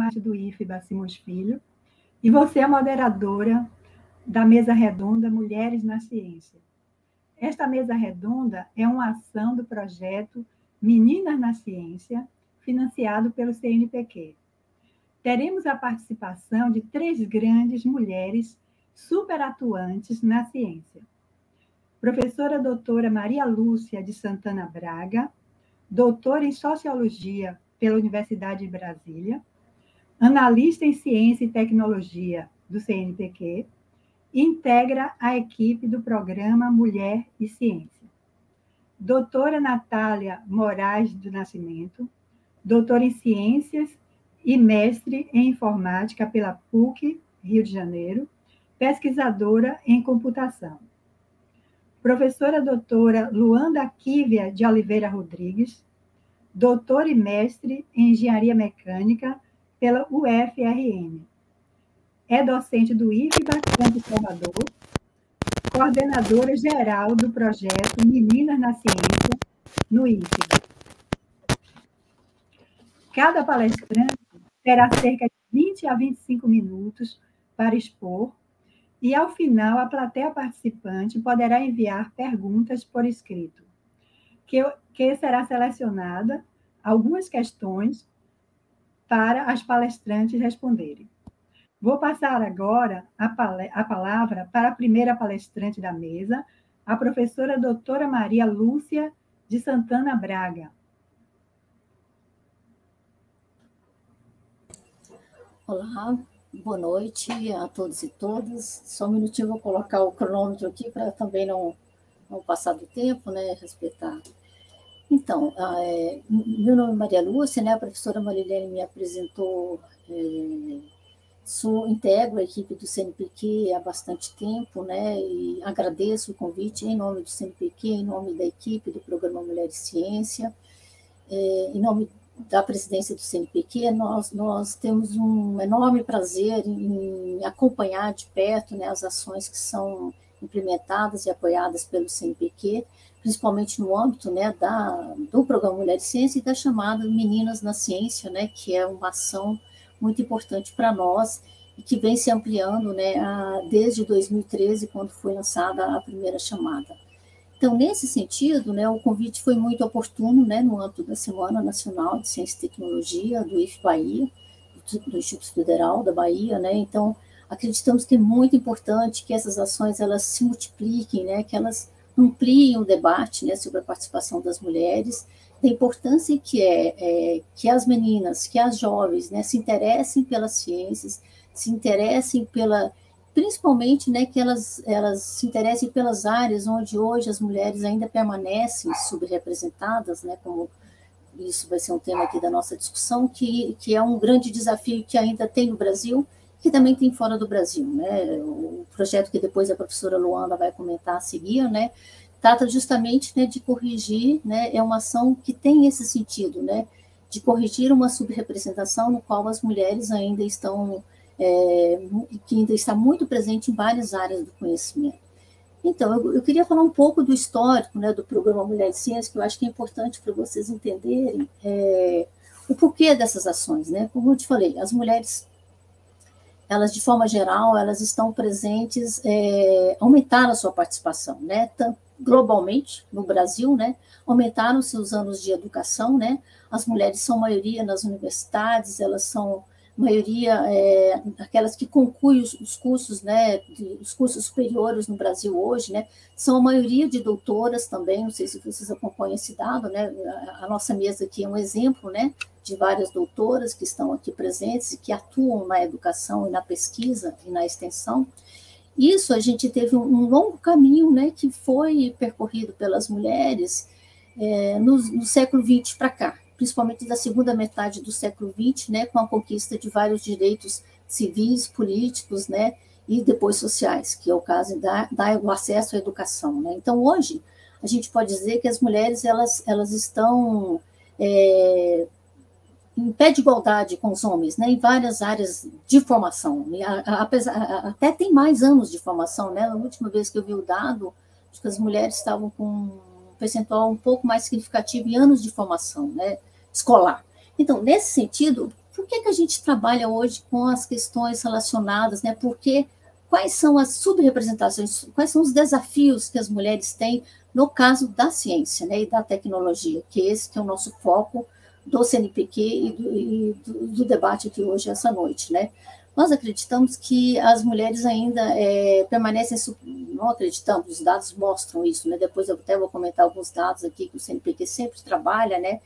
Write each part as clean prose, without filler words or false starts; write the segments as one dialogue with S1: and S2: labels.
S1: Márcio do IFBA Simões Filho, e você é a moderadora da mesa redonda Mulheres na Ciência. Esta mesa redonda é uma ação do projeto Meninas na Ciência, financiado pelo CNPq. Teremos a participação de 3 grandes mulheres superatuantes na ciência. Professora doutora Maria Lúcia de Santana Braga, doutora em Sociologia pela Universidade de Brasília, analista em Ciência e Tecnologia do CNPq, e integra a equipe do programa Mulher e Ciência. Doutora Natália Moraes do Nascimento, doutora em Ciências e mestre em Informática pela PUC, Rio de Janeiro, pesquisadora em Computação. Professora doutora Luanda Kívia de Oliveira Rodrigues, doutora e mestre em Engenharia Mecânica pela UFRN. É docente do IFBA Campus Salvador, coordenadora geral do projeto Meninas na Ciência no IFBA. Cada palestrante terá cerca de 20 a 25 minutos para expor e, ao final, a plateia participante poderá enviar perguntas por escrito, que será selecionada algumas questões para as palestrantes responderem. Vou passar agora a palavra para a primeira palestrante da mesa, a professora doutora Maria Lúcia de Santana Braga.
S2: Olá, boa noite a todos e todas. Só um minutinho, vou colocar o cronômetro aqui para também não passar do tempo, né, respeitar. Então, meu nome é Maria Lúcia, né, a professora Marilene me apresentou, integro a equipe do CNPq há bastante tempo, né, e agradeço o convite em nome do CNPq, em nome da equipe do Programa Mulher e Ciência, em nome da presidência do CNPq. Nós temos um enorme prazer em acompanhar de perto, né, as ações que são implementadas e apoiadas pelo CNPq, principalmente no âmbito, né, do Programa Mulher e Ciência e da chamada Meninas na Ciência, né, que é uma ação muito importante para nós e que vem se ampliando, né, desde 2013, quando foi lançada a primeira chamada. Então, nesse sentido, né, o convite foi muito oportuno, né, no âmbito da Semana Nacional de Ciência e Tecnologia, do IF Bahia, do Instituto Federal da Bahia, né. Então, acreditamos que é muito importante que essas ações elas se multipliquem, né, que elas ampliem o debate, né, sobre a participação das mulheres, da importância que as meninas, que as jovens, né, se interessem pelas ciências, se interessem principalmente, né, que elas se interessem pelas áreas onde hoje as mulheres ainda permanecem subrepresentadas, né, como isso vai ser um tema aqui da nossa discussão, que é um grande desafio que ainda tem no Brasil, que também tem fora do Brasil, né? O projeto que depois a professora Luanda vai comentar a seguir, né, trata justamente, né, de corrigir, né, é uma ação que tem esse sentido, né, de corrigir uma subrepresentação no qual as mulheres ainda estão, que ainda está muito presente em várias áreas do conhecimento. Então, eu queria falar um pouco do histórico, né, do Programa Mulher e Ciência, que eu acho que é importante para vocês entenderem o porquê dessas ações, né? Como eu te falei, as mulheres, elas, de forma geral, elas estão presentes, aumentaram a sua participação, né? Globalmente, no Brasil, né? Aumentaram seus anos de educação, né? As mulheres são maioria nas universidades, elas são maioria aquelas que concluem os cursos, né? Os cursos superiores no Brasil hoje, né? São a maioria de doutoras também, não sei se vocês acompanham esse dado, né? A nossa mesa aqui é um exemplo, né, de várias doutoras que estão aqui presentes e que atuam na educação e na pesquisa e na extensão. Isso a gente teve um longo caminho, né, que foi percorrido pelas mulheres no século XX para cá, principalmente da segunda metade do século XX, né, com a conquista de vários direitos civis, políticos, né, e depois sociais, que é o caso do acesso à educação, né. Então, hoje, a gente pode dizer que as mulheres elas estão em pé de igualdade com os homens, né, em várias áreas de formação, até tem mais anos de formação, né, na última vez que eu vi o dado, acho que as mulheres estavam com um percentual um pouco mais significativo em anos de formação, né, escolar. Então, nesse sentido, por que a gente trabalha hoje com as questões relacionadas, né? Porque quais são as subrepresentações, quais são os desafios que as mulheres têm no caso da ciência, né, e da tecnologia, que esse que é o nosso foco do CNPq do debate aqui hoje, essa noite, né? Nós acreditamos que as mulheres ainda permanecem, não acreditamos, os dados mostram isso, né? Depois eu até vou comentar alguns dados aqui que o CNPq sempre trabalha, né?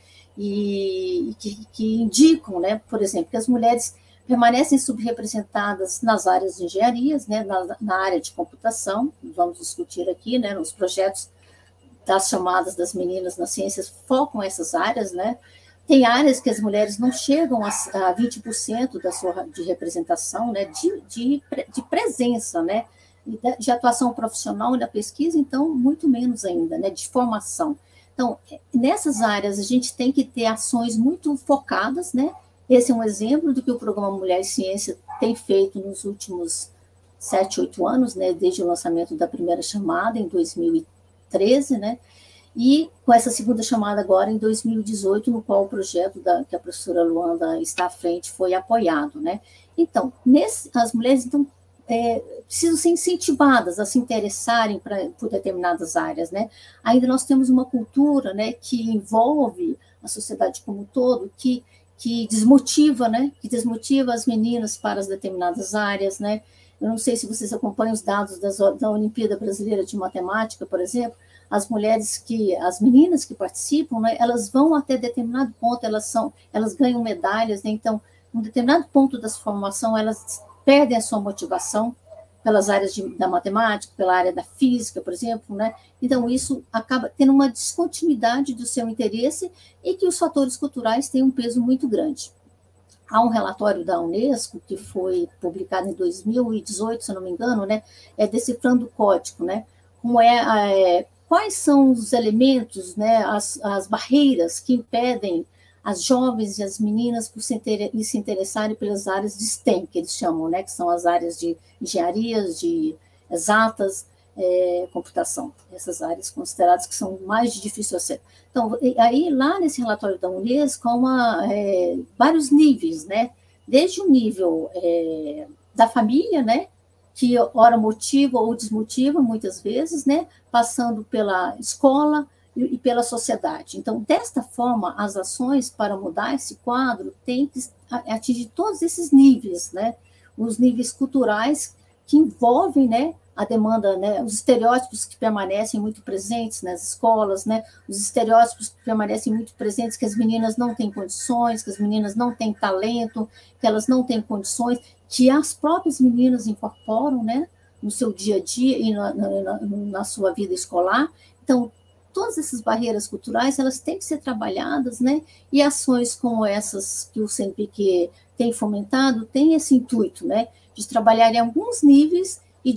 S2: E que indicam, né? Por exemplo, que as mulheres permanecem subrepresentadas nas áreas de engenharias, né? Na área de computação, vamos discutir aqui, né? Nos projetos das chamadas das meninas nas ciências focam essas áreas, né? Tem áreas que as mulheres não chegam a 20% de representação, né, de presença, né, de atuação profissional na pesquisa, então, muito menos ainda, né, de formação. Então, nessas áreas, a gente tem que ter ações muito focadas, né, esse é um exemplo do que o Programa Mulher e Ciência tem feito nos últimos 7, 8 anos, né, desde o lançamento da primeira chamada, em 2013, né, e com essa segunda chamada agora em 2018, no qual o projeto que a professora Luanda está à frente foi apoiado, né? Então, as mulheres então, precisam ser incentivadas a se interessarem por determinadas áreas, né? Ainda nós temos uma cultura, né, que envolve a sociedade como um todo, que desmotiva, né? Que desmotiva as meninas para as determinadas áreas, né? Eu não sei se vocês acompanham os dados da Olimpíada Brasileira de Matemática, por exemplo. As meninas que participam, né, elas vão até determinado ponto, elas ganham medalhas, né, então, em um determinado ponto da sua formação, elas perdem a sua motivação pelas áreas da matemática, pela área da física, por exemplo, né, então isso acaba tendo uma descontinuidade do seu interesse e que os fatores culturais têm um peso muito grande. Há um relatório da Unesco, que foi publicado em 2018, se eu não me engano, né, decifrando o código, né, quais são os elementos, né, as barreiras que impedem as jovens e as meninas de se interessarem pelas áreas de STEM, que eles chamam, né, que são as áreas de engenharias, de exatas, computação, essas áreas consideradas que são mais de difícil acesso. Então, aí lá nesse relatório da Unesco, há vários níveis, né, desde o nível da família, né, que ora motiva ou desmotiva, muitas vezes, né, passando pela escola e pela sociedade. Então, desta forma, as ações para mudar esse quadro têm que atingir todos esses níveis, né, os níveis culturais que envolvem, né, a demanda, né, os estereótipos que permanecem muito presentes nas escolas, né, os estereótipos que permanecem muito presentes, que as meninas não têm condições, que as meninas não têm talento, que elas não têm condições, que as próprias meninas incorporam, né, no seu dia a dia e na sua vida escolar. Então, todas essas barreiras culturais, elas têm que ser trabalhadas, né, e ações como essas que o CNPq tem fomentado, tem esse intuito, né, de trabalhar em alguns níveis e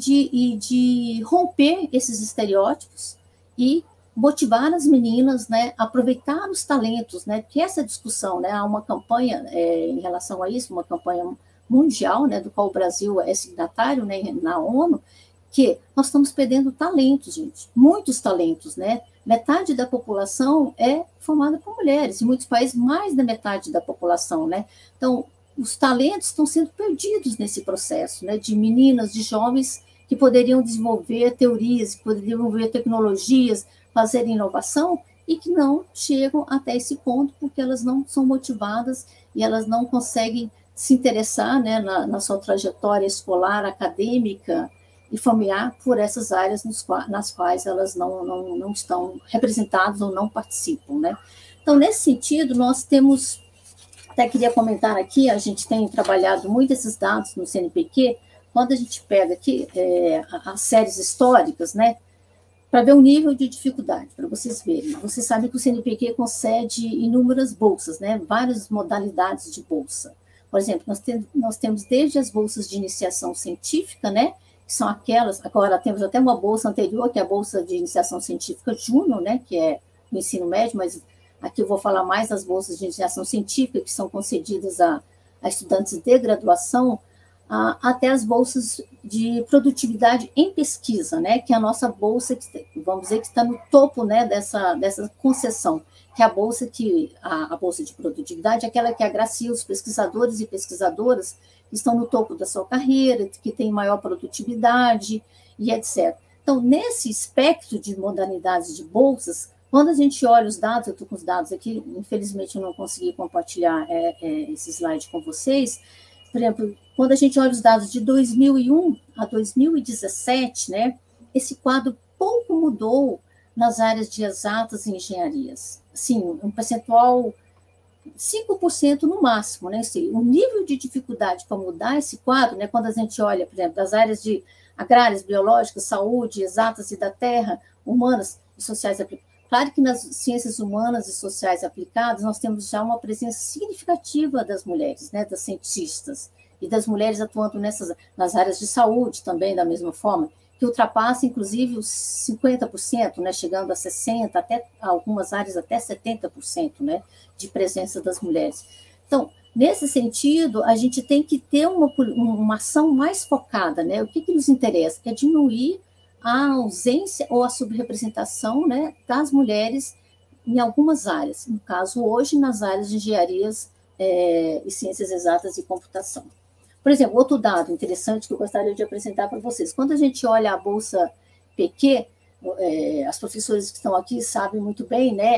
S2: de romper esses estereótipos e motivar as meninas, né, a aproveitar os talentos, né, que essa discussão, né, há uma campanha em relação a isso, uma campanha mundial, né, do qual o Brasil é signatário, né, na ONU, que nós estamos perdendo talentos, gente, muitos talentos, né, metade da população é formada por mulheres, em muitos países mais da metade da população, né, então os talentos estão sendo perdidos nesse processo, né, de meninas, de jovens que poderiam desenvolver teorias, que poderiam desenvolver tecnologias, fazer inovação, e que não chegam até esse ponto porque elas não são motivadas e elas não conseguem se interessar, né, na sua trajetória escolar, acadêmica e familiar por essas áreas nas quais elas não estão representadas ou não participam, né? Então, nesse sentido, nós temos, até queria comentar aqui, a gente tem trabalhado muito esses dados no CNPq, quando a gente pega aqui as séries históricas, né, para ver o nível de dificuldade, para vocês verem. Vocês sabem que o CNPq concede inúmeras bolsas, né, várias modalidades de bolsa. Por exemplo, nós temos desde as bolsas de iniciação científica, né, que são aquelas, agora temos até uma bolsa anterior, que é a Bolsa de Iniciação Científica Júnior, né, que é no ensino médio, mas aqui eu vou falar mais das bolsas de iniciação científica, que são concedidas a estudantes de graduação, até as bolsas de produtividade em pesquisa, né, que é a nossa bolsa, vamos dizer, que está no topo, né, dessa concessão, que é a bolsa de produtividade é aquela que agracia os pesquisadores e pesquisadoras que estão no topo da sua carreira, que têm maior produtividade e etc. Então, nesse espectro de modalidades de bolsas, quando a gente olha os dados, eu estou com os dados aqui, infelizmente eu não consegui compartilhar esse slide com vocês. Por exemplo, quando a gente olha os dados de 2001 a 2017, né, esse quadro pouco mudou nas áreas de exatas e engenharias. Assim, um percentual 5% no máximo, né? O nível de dificuldade para mudar esse quadro, né, quando a gente olha, por exemplo, das áreas de agrárias, biológicas, saúde, exatas e da terra, humanas e sociais aplicadas. Claro que nas ciências humanas e sociais aplicadas nós temos já uma presença significativa das mulheres, né, das cientistas, e das mulheres atuando nas áreas de saúde também, da mesma forma, que ultrapassa, inclusive, os 50%, né, chegando a 60%, até algumas áreas até 70%, né, de presença das mulheres. Então, nesse sentido, a gente tem que ter uma ação mais focada, né? O que nos interessa? É diminuir a ausência ou a subrepresentação, né, das mulheres em algumas áreas. No caso, hoje, nas áreas de engenharias e ciências exatas e computação. Por exemplo, outro dado interessante que eu gostaria de apresentar para vocês. Quando a gente olha a Bolsa PQ, as professoras que estão aqui sabem muito bem, né?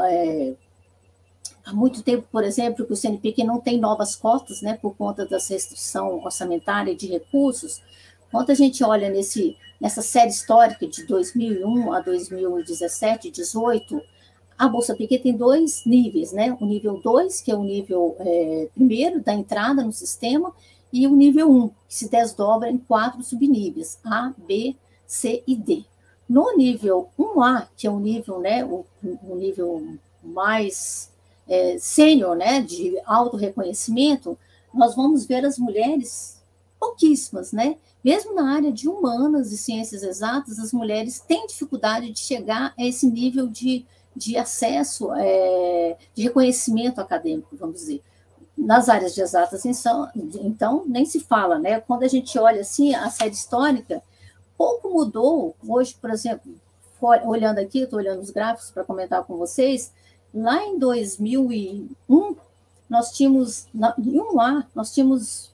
S2: Há muito tempo, por exemplo, que o CNPq não tem novas cotas, né, por conta da restrição orçamentária de recursos. Quando a gente olha nessa série histórica de 2001 a 2017, 18, a Bolsa PQ tem 2 níveis, né? O nível 2, que é o nível primeiro da entrada no sistema, e o nível 1, que se desdobra em 4 subníveis, A, B, C e D. No nível 1A, que é o nível, né, o nível mais sênior, né, de autorreconhecimento, nós vamos ver as mulheres pouquíssimas, né? Mesmo na área de humanas e ciências exatas, as mulheres têm dificuldade de chegar a esse nível de acesso, de reconhecimento acadêmico, vamos dizer. Nas áreas de exatas, então, nem se fala, né? Quando a gente olha assim, a série histórica, pouco mudou. Hoje, por exemplo, olhando aqui, estou olhando os gráficos para comentar com vocês, lá em 2001, nós tínhamos, em 1A, nós tínhamos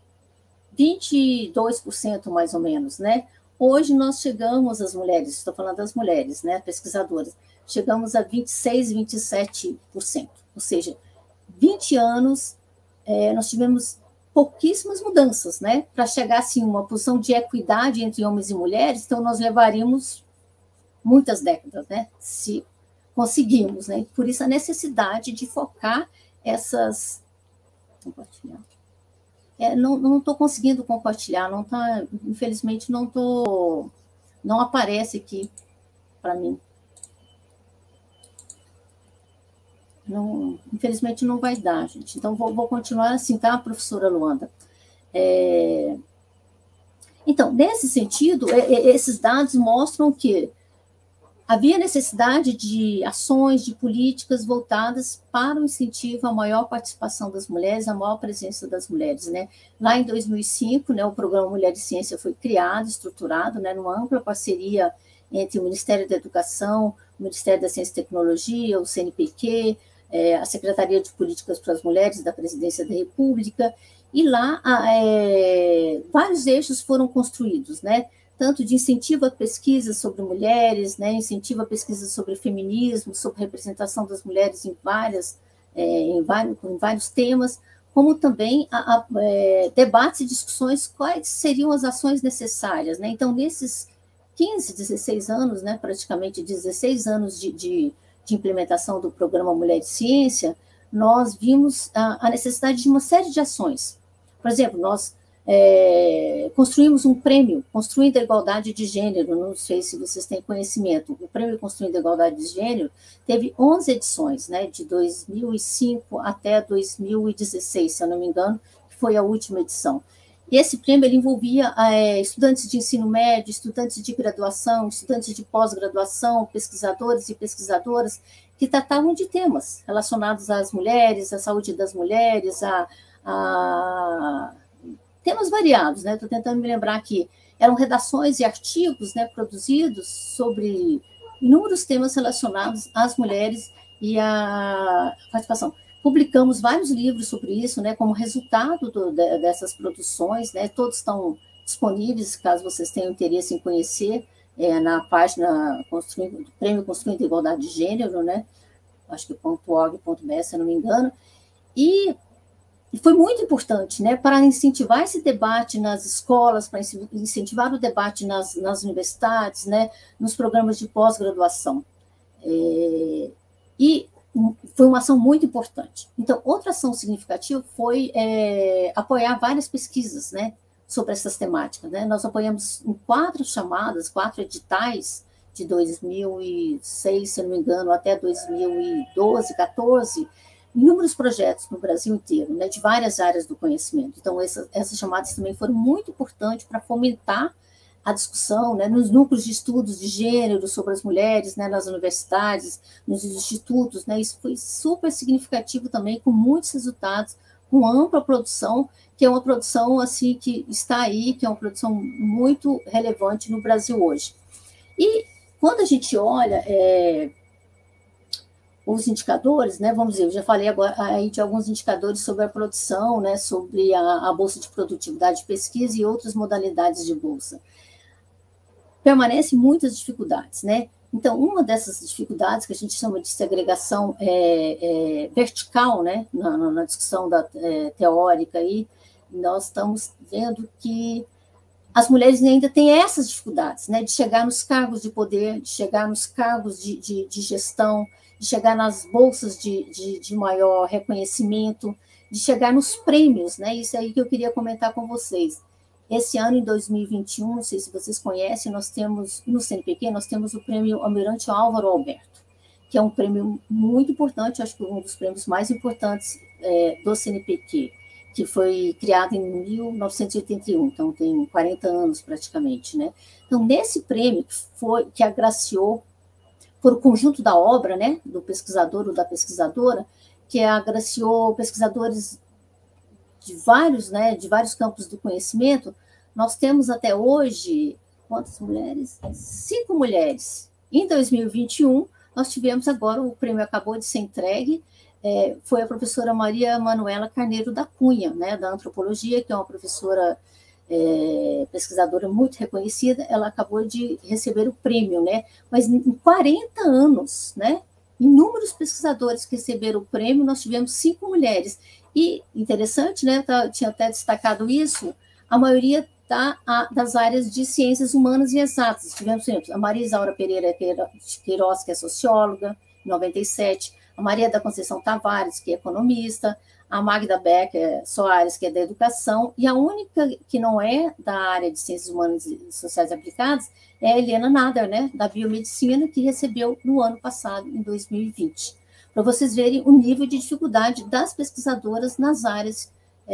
S2: 22% mais ou menos, né? Hoje nós chegamos, as mulheres, estou falando das mulheres, né, pesquisadoras, chegamos a 26%, 27%, ou seja, 20 anos, nós tivemos pouquíssimas mudanças, né? Para chegar, assim, uma posição de equidade entre homens e mulheres, então nós levaríamos muitas décadas, né? Se conseguimos, né? Por isso a necessidade de focar essas... Compartilhar. Não estou conseguindo compartilhar, não tá, infelizmente não aparece aqui para mim. Não, infelizmente não vai dar, gente. Então, vou continuar assim, tá, professora Luanda? Então, nesse sentido, esses dados mostram que havia necessidade de ações, de políticas voltadas para o incentivo à maior participação das mulheres, à maior presença das mulheres, né? Lá em 2005, né, o Programa Mulher e Ciência foi criado, estruturado, né, numa ampla parceria entre o Ministério da Educação, o Ministério da Ciência e Tecnologia, o CNPq, a Secretaria de Políticas para as Mulheres da Presidência da República, e lá vários eixos foram construídos, né? Tanto de incentivo à pesquisa sobre mulheres, né? Incentivo à pesquisa sobre feminismo, sobre representação das mulheres em vários temas, como também debates e discussões quais seriam as ações necessárias, né? Então, nesses 15, 16 anos, né, praticamente 16 anos de implementação do programa Mulher e Ciência, nós vimos a necessidade de uma série de ações. Por exemplo, nós construímos um prêmio, Construindo a Igualdade de Gênero, não sei se vocês têm conhecimento, o prêmio Construindo a Igualdade de Gênero teve 11 edições, né, de 2005 até 2016, se eu não me engano, que foi a última edição. E esse prêmio ele envolvia estudantes de ensino médio, estudantes de graduação, estudantes de pós-graduação, pesquisadores e pesquisadoras, que tratavam de temas relacionados às mulheres, à saúde das mulheres, a temas variados, né? Estou tentando me lembrar aqui. Eram redações e artigos, né, produzidos sobre inúmeros temas relacionados às mulheres e a participação. Publicamos vários livros sobre isso, né, como resultado dessas produções, né, todos estão disponíveis, caso vocês tenham interesse em conhecer, na página do Prêmio Construindo a Igualdade de Gênero, né, acho que .org.br, se eu não me engano, e foi muito importante, né, para incentivar esse debate nas escolas, para incentivar o debate nas universidades, né, nos programas de pós-graduação. E foi uma ação muito importante. Então, outra ação significativa foi apoiar várias pesquisas, né, sobre essas temáticas, né? Nós apoiamos em 4 chamadas, 4 editais, de 2006, se não me engano, até 2012, 14, inúmeros projetos no Brasil inteiro, né, de várias áreas do conhecimento. Então, essas chamadas também foram muito importantes para fomentar a discussão, né, nos núcleos de estudos de gênero sobre as mulheres, né, nas universidades, nos institutos, né, isso foi super significativo também, com muitos resultados, com ampla produção, que é uma produção assim que está aí, que é uma produção muito relevante no Brasil hoje. E quando a gente olha os indicadores, né, vamos dizer, eu já falei agora aí de alguns indicadores sobre a produção, né, sobre a Bolsa de Produtividade de Pesquisa e outras modalidades de bolsa. Permanecem muitas dificuldades, né? Então, uma dessas dificuldades que a gente chama de segregação vertical, né, na discussão teórica, aí, nós estamos vendo que as mulheres ainda têm essas dificuldades, né, de chegar nos cargos de poder, de chegar nos cargos de gestão, de chegar nas bolsas de maior reconhecimento, de chegar nos prêmios, né? Isso aí que eu queria comentar com vocês. Esse ano, em 2021, não sei se vocês conhecem, nós temos, no CNPq, nós temos o prêmio Almirante Álvaro Alberto, que é um prêmio muito importante, acho que um dos prêmios mais importantes do CNPq, que foi criado em 1981, então tem 40 anos praticamente, né? Então, nesse prêmio, que agraciou, por o conjunto da obra, né, do pesquisador ou da pesquisadora, que agraciou pesquisadores de vários campos do conhecimento, nós temos até hoje, quantas mulheres? 5 mulheres. Em 2021, nós tivemos agora, o prêmio acabou de ser entregue, foi a professora Maria Manuela Carneiro da Cunha, né, da antropologia, que é uma professora pesquisadora muito reconhecida, ela acabou de receber o prêmio, né, mas em 40 anos, né, inúmeros pesquisadores que receberam o prêmio, nós tivemos 5 mulheres. E interessante, né, tinha até destacado isso, a maioria das áreas de ciências humanas e exatas. Tivemos, por exemplo, a Maria Isaura Pereira Queiroz, que é socióloga, em 97, a Maria da Conceição Tavares, que é economista, a Magda Becker Soares, que é da educação, e a única que não é da área de ciências humanas e sociais aplicadas é a Helena Nader, né, da biomedicina, que recebeu no ano passado, em 2020. Para vocês verem o nível de dificuldade das pesquisadoras nas áreas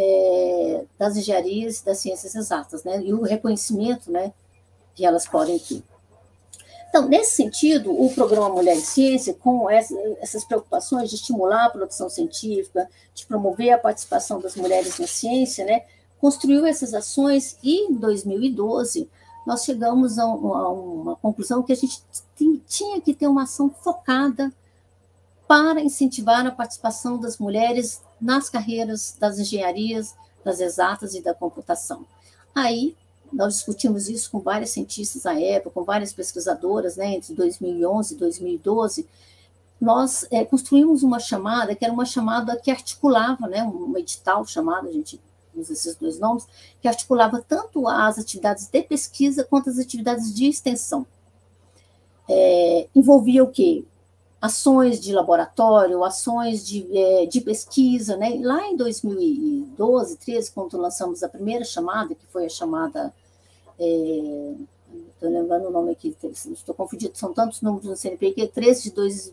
S2: das engenharias e das ciências exatas, né, e o reconhecimento, né, que elas podem ter. Então, nesse sentido, o programa Mulher e Ciência, com essas preocupações de estimular a produção científica, de promover a participação das mulheres na ciência, né, construiu essas ações e, em 2012, nós chegamos a uma conclusão que a gente tinha que ter uma ação focada para incentivar a participação das mulheres nas carreiras das engenharias, das exatas e da computação. Aí, nós discutimos isso com várias cientistas à época, com várias pesquisadoras, né, entre 2011 e 2012, nós construímos uma chamada, que era uma chamada que articulava, né, um edital chamado, a gente usa esses 2 nomes, que articulava tanto as atividades de pesquisa quanto as atividades de extensão. Envolvia o quê? Ações de laboratório, ações de pesquisa, né? Lá em 2012, 13, quando lançamos a primeira chamada, que foi a chamada, estou lembrando o nome aqui, estou confundido, são tantos números no CNPq, 13 de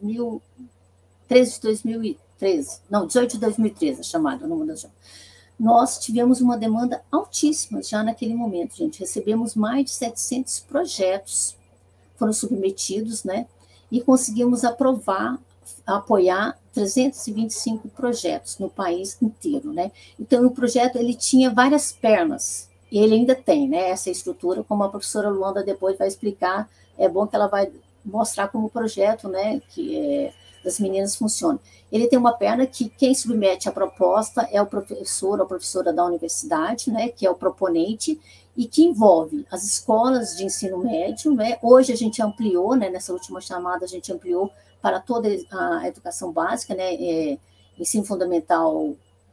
S2: 2013, não, 18 de 2013, a chamada, o número da chamada. Nós tivemos uma demanda altíssima já naquele momento, gente, recebemos mais de 700 projetos, foram submetidos, né? E conseguimos apoiar 325 projetos no país inteiro, né? Então, o projeto, ele tinha várias pernas, e ele ainda tem, né, essa estrutura, como a professora Luanda depois vai explicar, é bom que ela vai mostrar como projeto, né, que das meninas funciona. Ele tem uma perna que quem submete a proposta é o professor ou professora da universidade, né, que é o proponente, e que envolve as escolas de ensino médio, né? Hoje a gente ampliou, né, nessa última chamada, a gente ampliou para toda a educação básica, né, ensino fundamental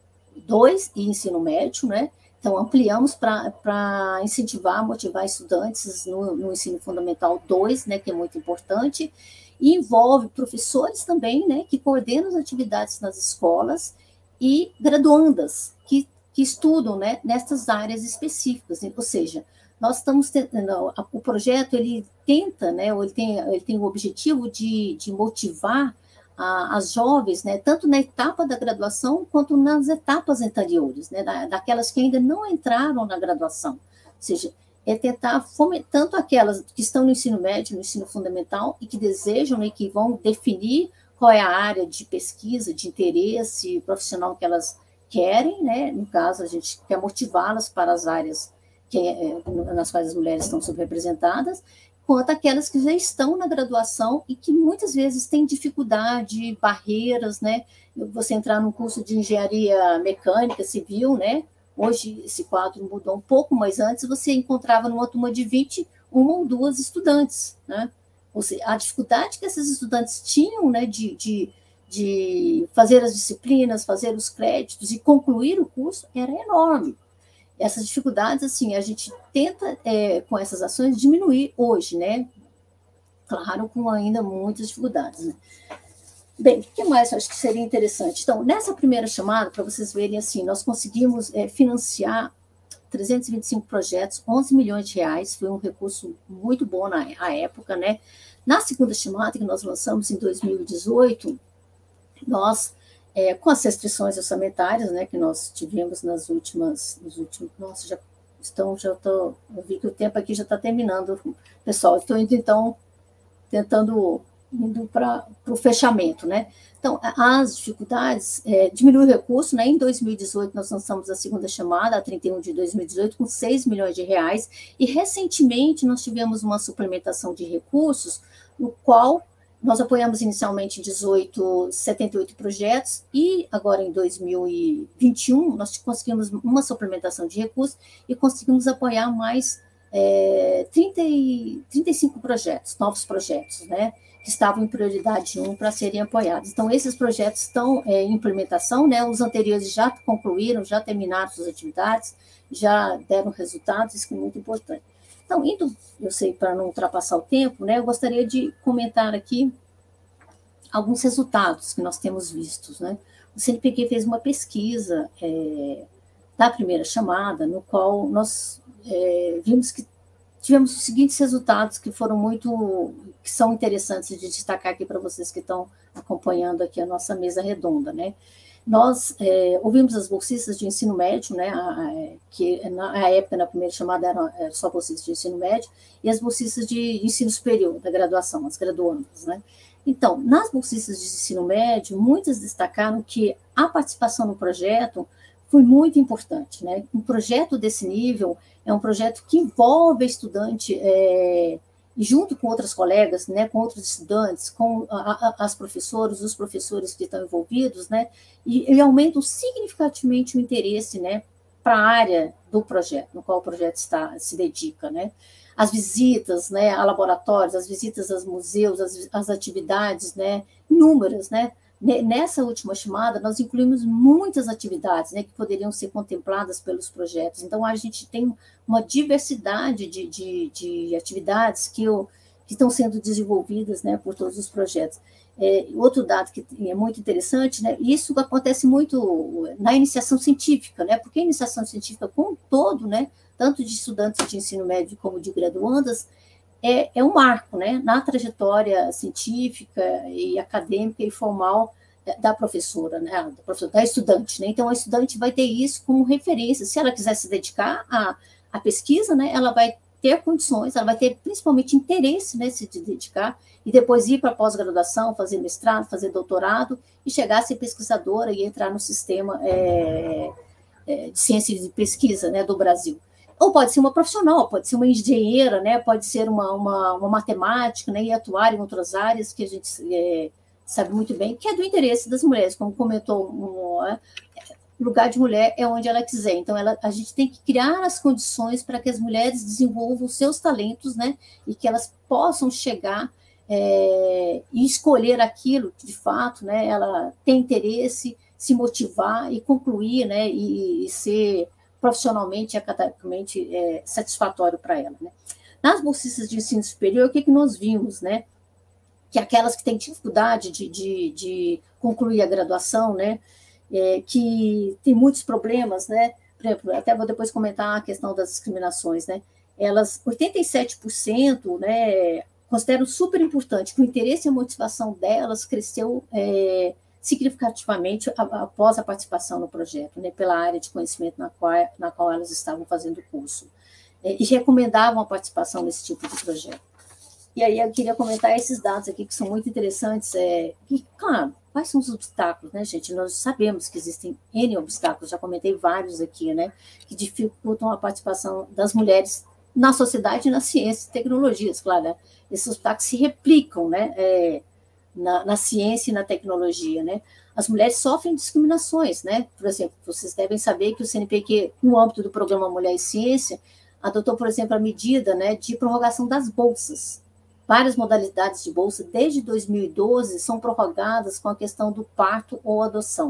S2: 2 e ensino médio, né? Então, ampliamos para incentivar, motivar estudantes no ensino fundamental 2, né, que é muito importante, e envolve professores também, né, que coordenam as atividades nas escolas, e graduandas, que estudam, né, nessas áreas específicas, ou seja, nós estamos tentando, o projeto, ele tenta, né, ele tem o objetivo de motivar as jovens, né, tanto na etapa da graduação quanto nas etapas anteriores, né, daquelas que ainda não entraram na graduação. Ou seja, é tentar fomentar tanto aquelas que estão no ensino médio, no ensino fundamental, e que desejam, né, que vão definir qual é a área de pesquisa, de interesse profissional que elas querem, né, no caso, a gente quer motivá-las para as áreas nas quais as mulheres estão subrepresentadas, quanto aquelas que já estão na graduação e que muitas vezes têm dificuldade, barreiras, né? Você entrar num curso de engenharia mecânica, civil, né? Hoje esse quadro mudou um pouco, mas antes você encontrava numa turma de 20, uma ou duas estudantes, né? Ou seja, a dificuldade que esses estudantes tinham, né, de fazer as disciplinas, fazer os créditos e concluir o curso era enorme. Essas dificuldades, assim, a gente tenta, com essas ações, diminuir hoje, né? Claro, com ainda muitas dificuldades, né? Bem, o que mais eu acho que seria interessante? Então, nessa primeira chamada, para vocês verem, assim, nós conseguimos financiar 325 projetos, 11 milhões de reais, foi um recurso muito bom na época, né? Na segunda chamada, que nós lançamos em 2018, nós... com as restrições orçamentárias, né, que nós tivemos nos últimos, nossa, eu vi que o tempo aqui já está terminando, pessoal, estou indo, então, indo para o fechamento, né, então, as dificuldades, diminuiu o recurso, né, em 2018 nós lançamos a segunda chamada, a 31 de 2018, com 6 milhões de reais, e recentemente nós tivemos uma suplementação de recursos, no qual nós apoiamos inicialmente 78 projetos e agora em 2021 nós conseguimos uma suplementação de recursos e conseguimos apoiar mais 35 projetos, novos projetos, né, que estavam em prioridade 1 para serem apoiados. Então, esses projetos estão em implementação, né, os anteriores já concluíram, já terminaram suas atividades, já deram resultados, isso é muito importante. Então, eu sei, para não ultrapassar o tempo, né, eu gostaria de comentar aqui alguns resultados que nós temos vistos, né? O CNPq fez uma pesquisa da primeira chamada, no qual nós vimos que tivemos os seguintes resultados que são interessantes de destacar aqui para vocês que estão acompanhando aqui a nossa mesa redonda, né? Nós ouvimos as bolsistas de ensino médio, né, que na época, na primeira chamada, eram só bolsistas de ensino médio, e as bolsistas de ensino superior, da graduação, as graduandas, né? Então, nas bolsistas de ensino médio, muitas destacaram que a participação no projeto foi muito importante, né? Um projeto desse nível é um projeto que envolve a estudante junto com outras colegas, né, com outros estudantes, com as professoras, os professores que estão envolvidos, né, e aumentam significativamente o interesse, né, para a área do projeto, no qual o projeto se dedica, né. As visitas, né, a laboratórios, as visitas aos museus, as atividades, né, inúmeras, né. Nessa última chamada, nós incluímos muitas atividades, né, que poderiam ser contempladas pelos projetos. Então, a gente tem uma diversidade de atividades que estão sendo desenvolvidas, né, por todos os projetos. Outro dado que é muito interessante, né, isso acontece muito na iniciação científica, né, porque a iniciação científica, como um todo, né, tanto de estudantes de ensino médio como de graduandas, é um marco, né, na trajetória científica e acadêmica e formal da professora, né, da estudante, né. Então, a estudante vai ter isso como referência. Se ela quiser se dedicar à pesquisa, né, ela vai ter condições, ela vai ter principalmente interesse, né, se dedicar, e depois ir para a pós-graduação, fazer mestrado, fazer doutorado, e chegar a ser pesquisadora e entrar no sistema de ciência e de pesquisa, né, do Brasil. Ou pode ser uma profissional, pode ser uma engenheira, né, pode ser uma matemática, né, e atuar em outras áreas que a gente sabe muito bem que é do interesse das mulheres, como comentou, o lugar de mulher é onde ela quiser. Então, a gente tem que criar as condições para que as mulheres desenvolvam os seus talentos, né? E que elas possam chegar e escolher aquilo que, de fato, né? Ela tem interesse, se motivar e concluir, né? E ser profissionalmente e academicamente satisfatório para ela, né? Nas bolsistas de ensino superior, o que nós vimos, né? Que aquelas que têm dificuldade de concluir a graduação, né? Que tem muitos problemas, né? Por exemplo, até vou depois comentar a questão das discriminações, né? Elas, 87%, né, consideram super importante que o interesse e a motivação delas cresceu significativamente após a participação no projeto, né, pela área de conhecimento na qual elas estavam fazendo o curso. E recomendavam a participação nesse tipo de projeto. E aí eu queria comentar esses dados aqui que são muito interessantes. Claro, quais são os obstáculos, né, gente? Nós sabemos que existem N obstáculos, já comentei vários aqui, né, que dificultam a participação das mulheres na sociedade e na ciência e tecnologias, claro, né? Esses obstáculos se replicam, né, na ciência e na tecnologia, né? As mulheres sofrem discriminações, né? Por exemplo, vocês devem saber que o CNPq, no âmbito do programa Mulher e Ciência, adotou, por exemplo, a medida, né, de prorrogação das bolsas. Várias modalidades de bolsa, desde 2012, são prorrogadas com a questão do parto ou adoção,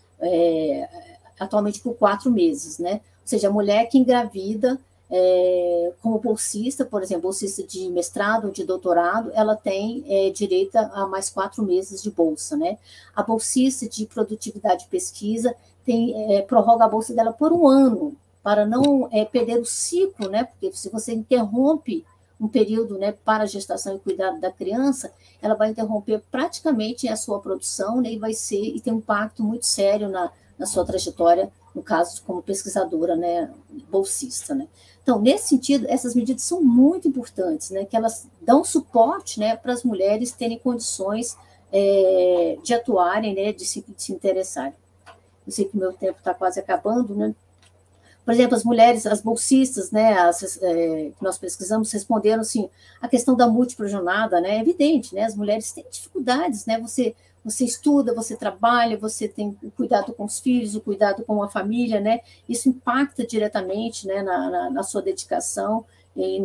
S2: atualmente por 4 meses, né? Ou seja, a mulher que engravida como bolsista, por exemplo, bolsista de mestrado ou de doutorado, ela tem direito a mais 4 meses de bolsa, né? A bolsista de produtividade e pesquisa prorroga a bolsa dela por 1 ano, para não perder o ciclo, né? Porque se você interrompe um período, né, para a gestação e cuidado da criança, ela vai interromper praticamente a sua produção, né, e tem um impacto muito sério na sua trajetória, no caso, como pesquisadora, né, bolsista, né. Então, nesse sentido, essas medidas são muito importantes, né, que elas dão suporte, né, para as mulheres terem condições de atuarem, né, de se interessarem. Eu sei que o meu tempo está quase acabando, né. Por exemplo, as mulheres, as bolsistas, né, que nós pesquisamos, responderam assim, a questão da múltipla jornada, né, é evidente, né, as mulheres têm dificuldades, né, você estuda, você trabalha, você tem o cuidado com os filhos, o cuidado com a família, né, isso impacta diretamente, né, na sua dedicação e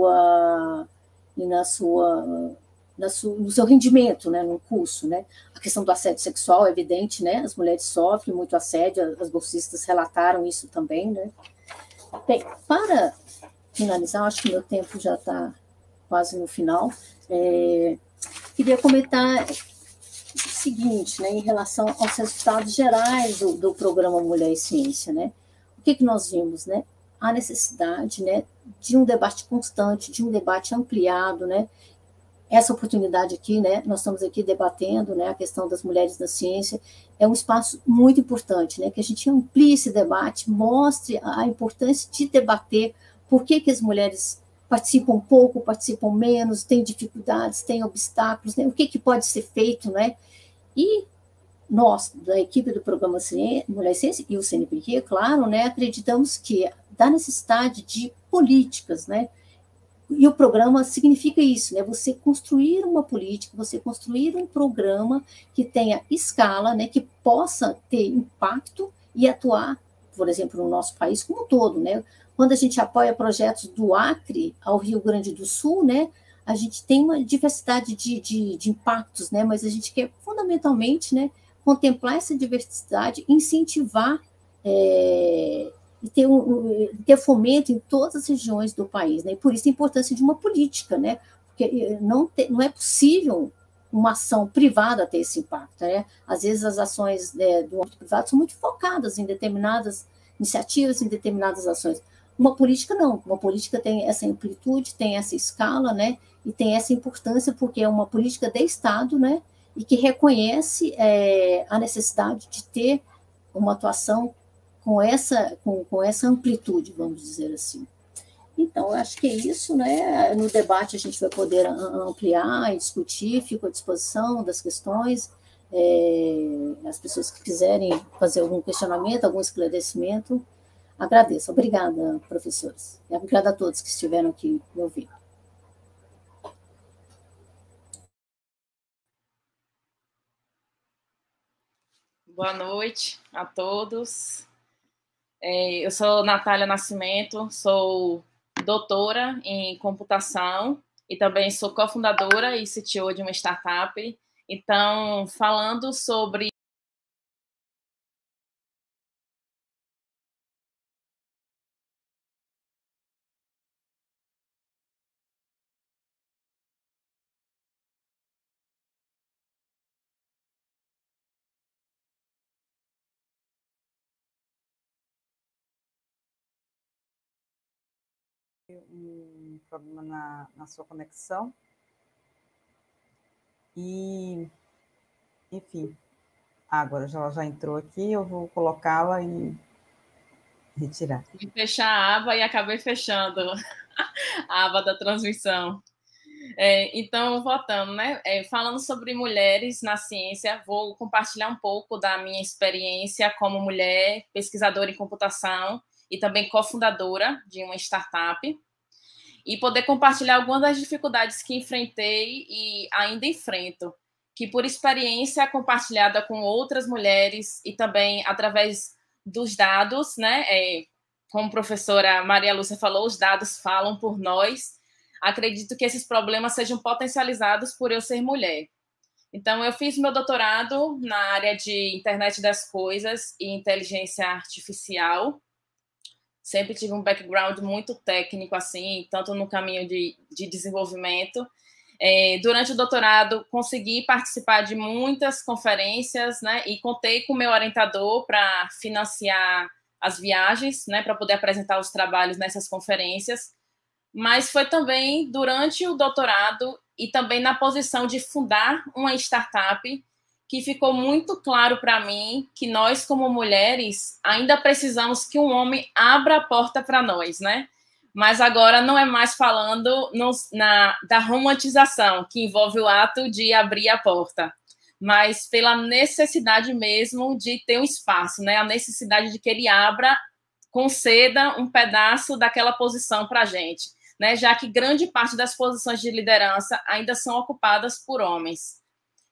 S2: no seu rendimento, né, no curso, né. A questão do assédio sexual é evidente, né, as mulheres sofrem muito assédio, as bolsistas relataram isso também, né. Bem, para finalizar, acho que meu tempo já está quase no final, queria comentar o seguinte, né, em relação aos resultados gerais do programa Mulher e Ciência, né. O que nós vimos, né? A necessidade, né, de um debate constante, de um debate ampliado, né. Essa oportunidade aqui, né, nós estamos aqui debatendo, né, a questão das mulheres na ciência, é um espaço muito importante, né, que a gente amplie esse debate, mostre a importância de debater por que as mulheres participam pouco, participam menos, têm dificuldades, têm obstáculos, né, o que pode ser feito, né, e nós, da equipe do programa Mulher e Ciência e o CNPq, claro, né, acreditamos que da necessidade de políticas, né, e o programa significa isso, né? Você construir uma política, você construir um programa que tenha escala, né? Que possa ter impacto e atuar, por exemplo, no nosso país como um todo, né? Quando a gente apoia projetos do Acre ao Rio Grande do Sul, né? A gente tem uma diversidade de impactos, né? Mas a gente quer fundamentalmente, né? Contemplar essa diversidade, incentivar e ter fomento em todas as regiões do país, né? E por isso a importância de uma política, né? Porque não é possível uma ação privada ter esse impacto, né? Às vezes as ações do âmbito privado são muito focadas em determinadas iniciativas, em determinadas ações. Uma política não, uma política tem essa amplitude, tem essa escala, né? E tem essa importância porque é uma política de Estado, né? E que reconhece a necessidade de ter uma atuação com essa amplitude, vamos dizer assim. Então, eu acho que é isso, né? No debate a gente vai poder ampliar e discutir, fico à disposição das questões, as pessoas que quiserem fazer algum questionamento, algum esclarecimento, agradeço. Obrigada, professores. E obrigada a todos que estiveram aqui me ouvindo.
S3: Boa noite a todos. Eu sou Natália Nascimento, sou doutora em computação e também sou cofundadora e CTO de uma startup. Então, falando sobre
S4: um problema na sua conexão. E, enfim, agora ela já entrou aqui, eu vou colocá-la e retirar.
S3: de fechar a aba e acabei fechando a aba da transmissão. Então, voltando, né? Falando sobre mulheres na ciência, vou compartilhar um pouco da minha experiência como mulher pesquisadora em computação e também cofundadora de uma startup, e poder compartilhar algumas das dificuldades que enfrentei e ainda enfrento, que por experiência compartilhada com outras mulheres e também através dos dados, né? Como a professora Maria Lúcia falou, os dados falam por nós. Acredito que esses problemas sejam potencializados por eu ser mulher. Então, eu fiz meu doutorado na área de internet das coisas e inteligência artificial. Sempre tive um background muito técnico, assim, tanto no caminho de desenvolvimento. Durante o doutorado, consegui participar de muitas conferências, né, e contei com o meu orientador para financiar as viagens, né, para poder apresentar os trabalhos nessas conferências. Mas foi também durante o doutorado e também na posição de fundar uma startup que ficou muito claro para mim que nós, como mulheres, ainda precisamos que um homem abra a porta para nós, né? Mas agora não é mais falando da romantização, que envolve o ato de abrir a porta, mas pela necessidade mesmo de ter um espaço, né? A necessidade de que ele abra, conceda um pedaço daquela posição para a gente, né? Já que grande parte das posições de liderança ainda são ocupadas por homens.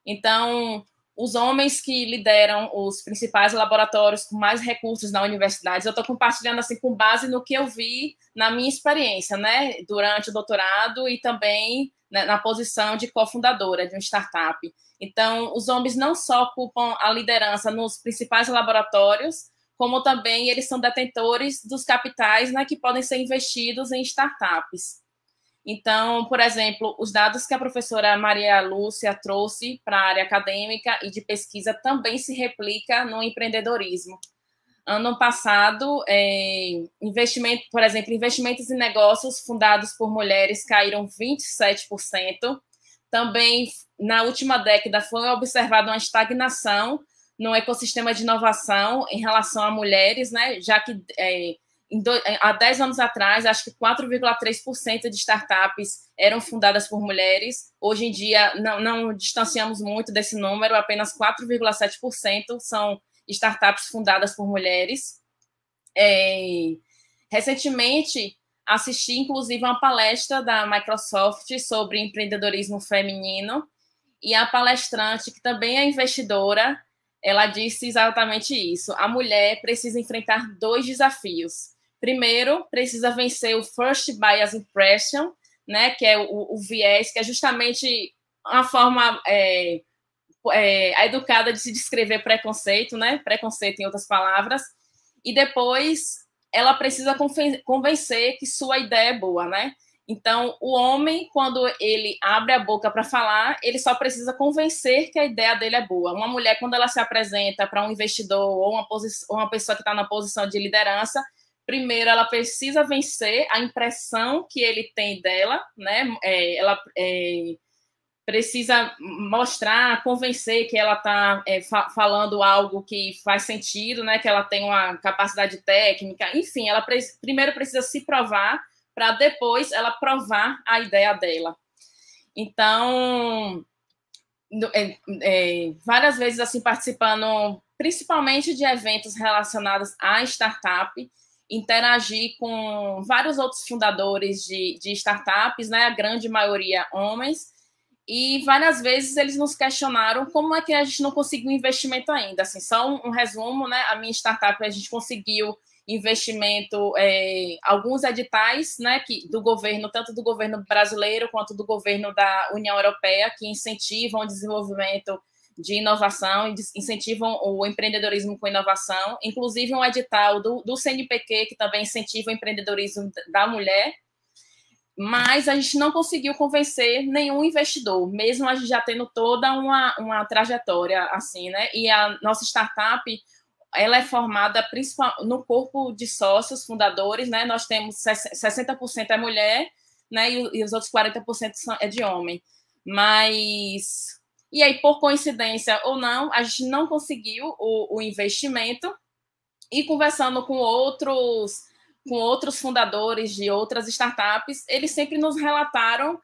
S3: Então, os homens que lideram os principais laboratórios com mais recursos na universidade, eu estou compartilhando assim com base no que eu vi na minha experiência, né, durante o doutorado e também, né, na posição de cofundadora de uma startup. Então, os homens não só ocupam a liderança nos principais laboratórios, como também eles são detentores dos capitais, né, que podem ser investidos em startups. Então, por exemplo, os dados que a professora Maria Lúcia trouxe para a área acadêmica e de pesquisa também se replica no empreendedorismo. Ano passado, por exemplo, investimentos em negócios fundados por mulheres caíram 27%. Também, na última década, foi observada uma estagnação no ecossistema de inovação em relação a mulheres, né, já que há 10 anos atrás, acho que 4,3% de startups eram fundadas por mulheres. Hoje em dia, não distanciamos muito desse número, apenas 4,7% são startups fundadas por mulheres. Recentemente, assisti, inclusive, uma palestra da Microsoft sobre empreendedorismo feminino, e a palestrante, que também é investidora, ela disse exatamente isso. A mulher precisa enfrentar 2 desafios. Primeiro, precisa vencer o First Bias Impression, né, que é o viés, que é justamente uma forma educada de se descrever preconceito, né, preconceito em outras palavras, e depois ela precisa convencer que sua ideia é boa, né? Então, o homem, quando ele abre a boca para falar, ele só precisa convencer que a ideia dele é boa. Uma mulher, quando ela se apresenta para um investidor ou uma pessoa que está na posição de liderança, primeiro ela precisa vencer a impressão que ele tem dela, né? Ela precisa mostrar, convencer que ela está falando algo que faz sentido, né? Que ela tem uma capacidade técnica, enfim, ela primeiro precisa se provar para depois ela provar a ideia dela. Então, várias vezes assim participando, principalmente de eventos relacionados à startup, interagir com vários outros fundadores de startups, né? A grande maioria homens, e várias vezes eles nos questionaram como é que a gente não conseguiu investimento ainda. Assim, só um resumo, né? A minha startup, a gente conseguiu investimento, alguns editais, né, do governo, tanto do governo brasileiro quanto do governo da União Europeia, que incentivam o desenvolvimento de inovação e incentivam o empreendedorismo com inovação, inclusive um edital do CNPq, que também incentiva o empreendedorismo da mulher, mas a gente não conseguiu convencer nenhum investidor, mesmo a gente já tendo toda uma trajetória assim, né? E a nossa startup, ela é formada principalmente no corpo de sócios fundadores, né? Nós temos 60% é mulher, né? E os outros 40% é de homem. Mas, e aí, por coincidência ou não, a gente não conseguiu o investimento, e conversando com outros fundadores de outras startups, eles sempre nos relataram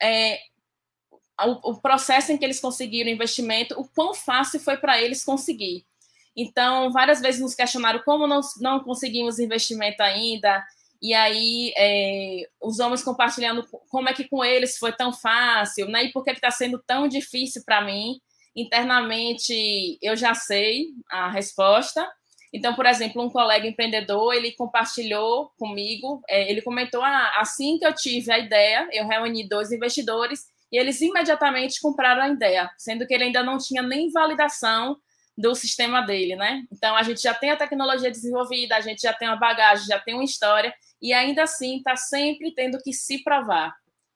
S3: o processo em que eles conseguiram investimento, o quão fácil foi para eles conseguir. Então, várias vezes nos questionaram como não conseguimos investimento ainda, e aí os homens compartilhando como é que com eles foi tão fácil, né? E por que está sendo tão difícil para mim. Internamente, eu já sei a resposta. Então, por exemplo, um colega empreendedor, ele compartilhou comigo, ele comentou, assim que eu tive a ideia, eu reuni 2 investidores e eles imediatamente compraram a ideia, sendo que ele ainda não tinha nem validação do sistema dele, né? Então, a gente já tem a tecnologia desenvolvida, a gente já tem uma bagagem, já tem uma história, e ainda assim está sempre tendo que se provar.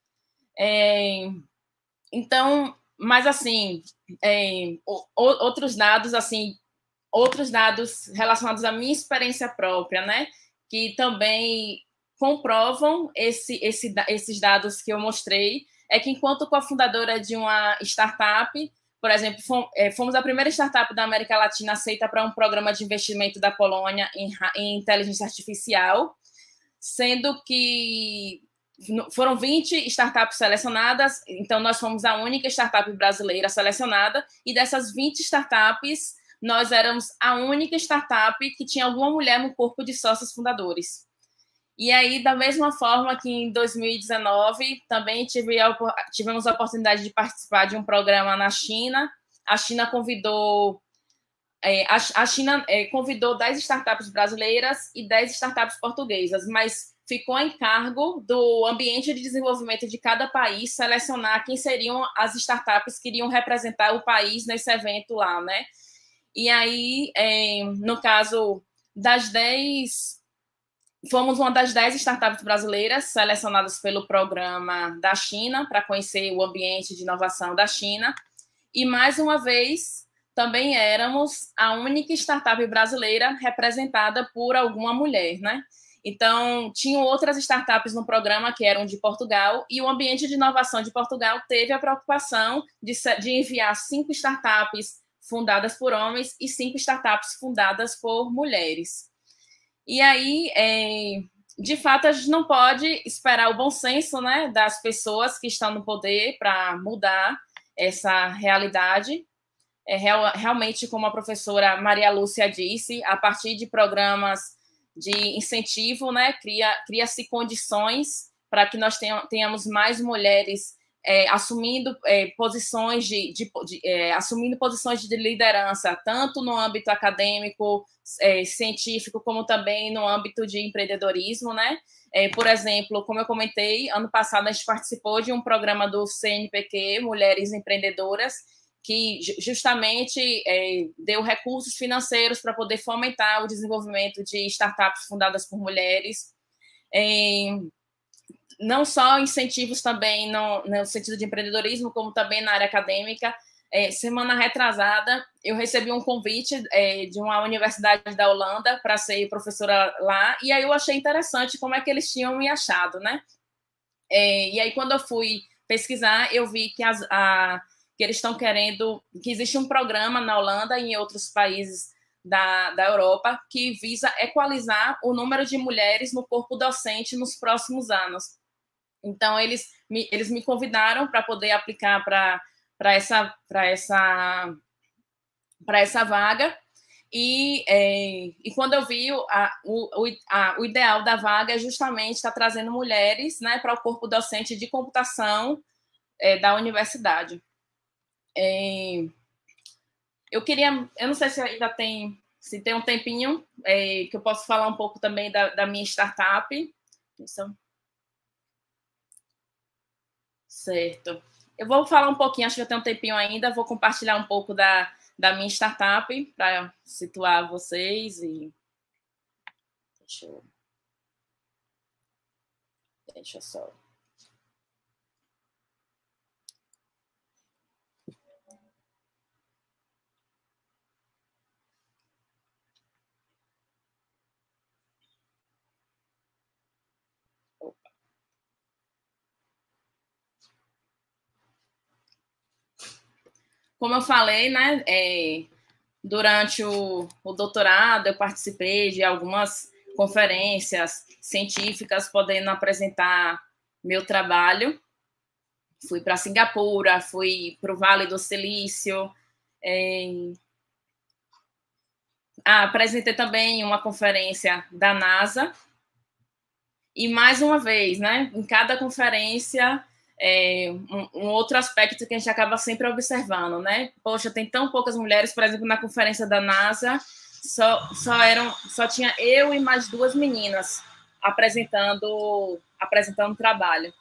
S3: Então, mas assim, outros dados, assim, outros dados relacionados à minha experiência própria, né? Que também comprovam esses dados que eu mostrei, é que enquanto cofundadora de uma startup, por exemplo, fomos a primeira startup da América Latina aceita para um programa de investimento da Polônia em inteligência artificial, sendo que foram 20 startups selecionadas, então nós fomos a única startup brasileira selecionada, e dessas 20 startups, nós éramos a única startup que tinha alguma mulher no corpo de sócios fundadores. E aí, da mesma forma que em 2019, também tivemos a oportunidade de participar de um programa na China. A China convidou, convidou 10 startups brasileiras e 10 startups portuguesas, mas ficou em cargo do ambiente de desenvolvimento de cada país selecionar quem seriam as startups que iriam representar o país nesse evento lá, né? E aí, no caso das 10... Fomos uma das 10 startups brasileiras selecionadas pelo programa da China para conhecer o ambiente de inovação da China. E, mais uma vez, também éramos a única startup brasileira representada por alguma mulher, né? Então, tinham outras startups no programa que eram de Portugal, e o ambiente de inovação de Portugal teve a preocupação de enviar 5 startups fundadas por homens e 5 startups fundadas por mulheres. E aí, de fato, a gente não pode esperar o bom senso, né, das pessoas que estão no poder para mudar essa realidade. Realmente, como a professora Maria Lúcia disse, a partir de programas de incentivo, né, cria-se condições para que nós tenhamos mais mulheres assumindo posições assumindo posições de liderança, tanto no âmbito acadêmico, científico, como também no âmbito de empreendedorismo, né? Por exemplo, como eu comentei, ano passado a gente participou de um programa do CNPq, Mulheres Empreendedoras, que justamente deu recursos financeiros para poder fomentar o desenvolvimento de startups fundadas por mulheres. Não só incentivos também no sentido de empreendedorismo, como também na área acadêmica. Semana retrasada, eu recebi um convite de uma universidade da Holanda para ser professora lá, e aí eu achei interessante como é que eles tinham me achado, né? E aí, quando eu fui pesquisar, eu vi que eles estão querendo, que existe um programa na Holanda e em outros países da Europa que visa equalizar o número de mulheres no corpo docente nos próximos anos. Então, eles me convidaram para poder aplicar para essa vaga, e quando eu vi o ideal da vaga é justamente estar trazendo mulheres, né, para o corpo docente de computação da universidade. Eu não sei se ainda tem um tempinho, que eu posso falar um pouco também da minha startup. Certo. Eu vou falar um pouquinho, acho que eu tenho um tempinho ainda, vou compartilhar um pouco da minha startup para situar vocês e... Deixa eu só... Como eu falei, né, durante o doutorado, eu participei de algumas conferências científicas, podendo apresentar meu trabalho. Fui para Singapura, fui para o Vale do Silício. Apresentei também uma conferência da NASA. E, mais uma vez, né, em cada conferência... um outro aspecto que a gente acaba sempre observando, né? Poxa, tem tão poucas mulheres, por exemplo, na conferência da NASA, só tinha eu e mais 2 meninas apresentando o trabalho.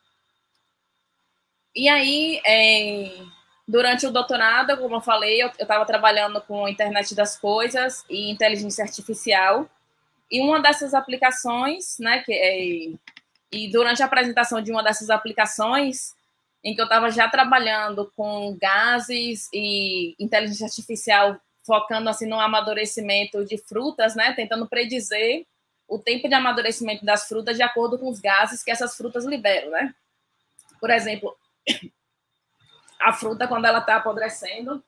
S3: E aí, durante o doutorado, como eu falei, eu estava trabalhando com internet das coisas e inteligência artificial, e uma dessas aplicações, né, e durante a apresentação de uma dessas aplicações, em que eu estava já trabalhando com gases e inteligência artificial, focando assim no amadurecimento de frutas, né, tentando predizer o tempo de amadurecimento das frutas de acordo com os gases que essas frutas liberam, né? Por exemplo, a fruta, quando ela está apodrecendo...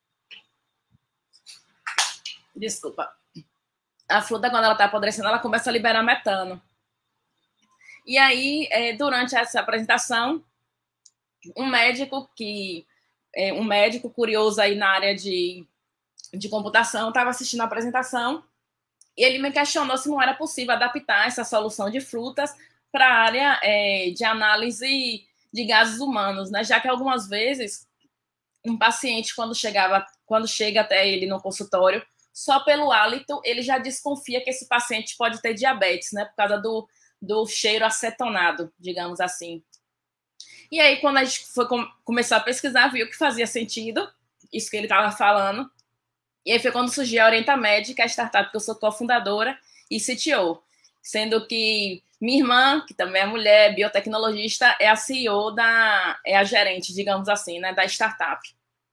S3: Desculpa. A fruta, quando ela está apodrecendo, ela começa a liberar metano. E aí, durante essa apresentação, um médico curioso aí na área de computação estava assistindo a apresentação e ele me questionou se não era possível adaptar essa solução de frutas para a área de análise de gases humanos, né? Já que algumas vezes um paciente, quando chega até ele no consultório, só pelo hálito, ele já desconfia que esse paciente pode ter diabetes, né? Por causa do cheiro acetonado, digamos assim. E aí, quando a gente começou a pesquisar, viu que fazia sentido isso que ele estava falando. E aí foi quando surgiu a Orientamed, que é a startup que eu sou cofundadora e CTO. Sendo que minha irmã, que também é mulher, biotecnologista, é a CEO é a gerente, digamos assim, né, da startup.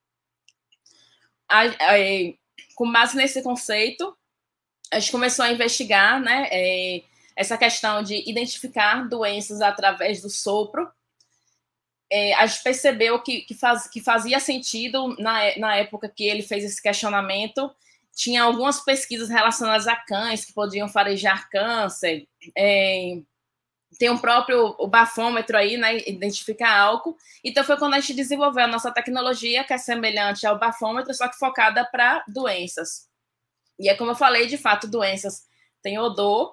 S3: Com base nesse conceito, a gente começou a investigar, né, essa questão de identificar doenças através do sopro. A gente percebeu que fazia sentido, na época que ele fez esse questionamento, tinha algumas pesquisas relacionadas a cães que podiam farejar câncer, tem o bafômetro aí, né, identifica álcool. Então foi quando a gente desenvolveu a nossa tecnologia, que é semelhante ao bafômetro, só que focada para doenças. E é como eu falei, de fato, doenças têm odor,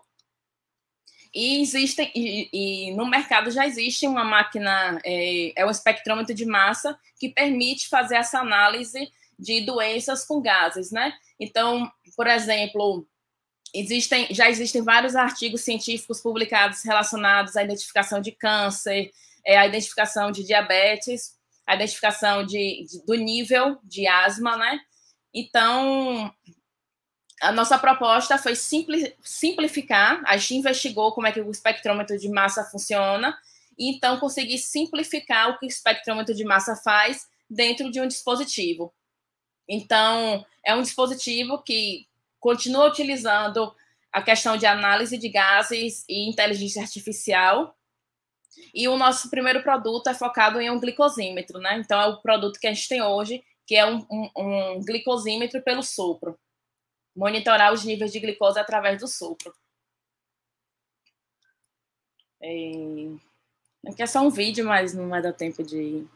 S3: e no mercado já existe uma máquina, um espectrômetro de massa, que permite fazer essa análise de doenças com gases, né? Então, por exemplo, já existem vários artigos científicos publicados relacionados à identificação de câncer, à identificação de diabetes, à identificação do nível de asma, né? Então, a nossa proposta foi simplificar. A gente investigou como é que o espectrômetro de massa funciona, e então conseguir simplificar o que o espectrômetro de massa faz dentro de um dispositivo. Então, é um dispositivo que continua utilizando a questão de análise de gases e inteligência artificial, e o nosso primeiro produto é focado em um glicosímetro, né? Então, é o produto que a gente tem hoje, que é um glicosímetro pelo sopro. Monitorar os níveis de glicose através do sopro. Aqui é só um vídeo, mas não vai dar tempo de...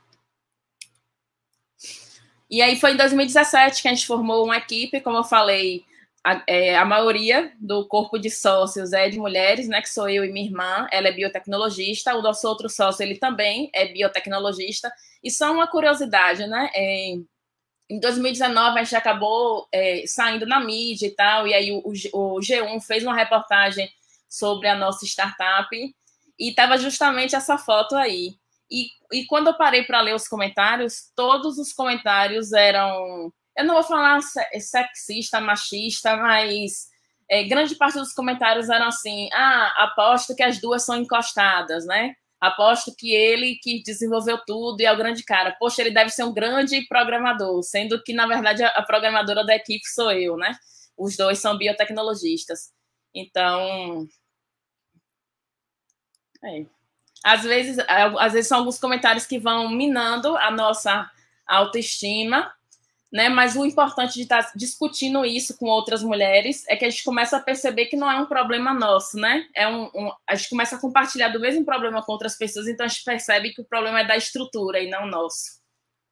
S3: E aí foi em 2017 que a gente formou uma equipe, como eu falei, a maioria do corpo de sócios é de mulheres, né, que sou eu e minha irmã, ela é biotecnologista, o nosso outro sócio, ele também é biotecnologista, e só uma curiosidade, né, em 2019 a gente acabou saindo na mídia e tal, e aí o G1 fez uma reportagem sobre a nossa startup, e estava justamente essa foto aí. E quando eu parei para ler os comentários, todos os comentários eram... Eu não vou falar sexista, machista, mas grande parte dos comentários eram assim, aposto que as duas são encostadas, né? Aposto que ele que desenvolveu tudo e é o grande cara. Poxa, ele deve ser um grande programador, sendo que, na verdade, a programadora da equipe sou eu, né? Os dois são biotecnologistas. Então... Às vezes são alguns comentários que vão minando a nossa autoestima, né? Mas o importante de estar discutindo isso com outras mulheres é que a gente começa a perceber que não é um problema nosso, né? A gente começa a compartilhar do mesmo problema com outras pessoas, então a gente percebe que o problema é da estrutura e não nosso.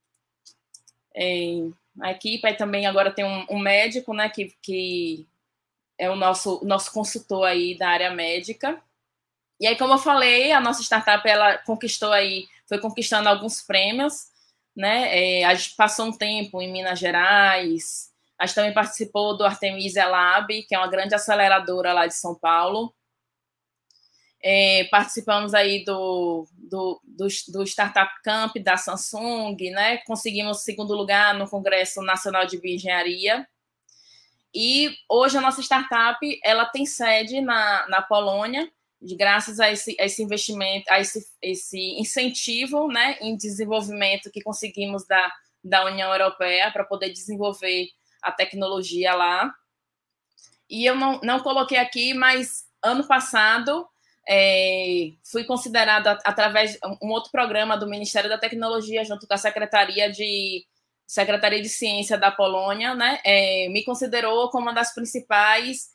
S3: A equipe aí também agora tem um médico, né? Que é o nosso consultor aí da área médica. E aí, como eu falei, a nossa startup ela foi conquistando alguns prêmios, né? A gente passou um tempo em Minas Gerais, a gente também participou do Artemisia Lab, que é uma grande aceleradora lá de São Paulo. Participamos aí do Startup Camp da Samsung, né? Conseguimos segundo lugar no Congresso Nacional de Bioengenharia. E hoje a nossa startup ela tem sede na Polônia, graças a esse investimento, a esse incentivo, né, em desenvolvimento que conseguimos da União Europeia para poder desenvolver a tecnologia lá. E eu não coloquei aqui, mas ano passado fui considerada, através de um outro programa do Ministério da Tecnologia, junto com a Secretaria de Ciência da Polônia, né, me considerou como uma das principais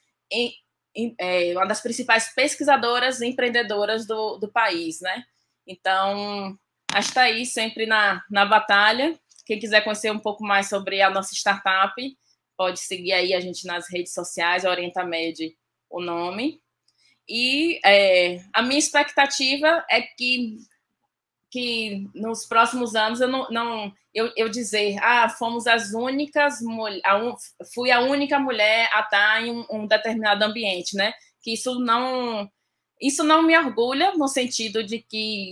S3: pesquisadoras e empreendedoras do país, né? Então, a gente está aí sempre na batalha. Quem quiser conhecer um pouco mais sobre a nossa startup, pode seguir aí a gente nas redes sociais, Orientamed, o nome. E a minha expectativa é que nos próximos anos eu dizer, fomos as únicas, fui a única mulher a estar em um determinado ambiente, né? Que isso não me orgulha no sentido de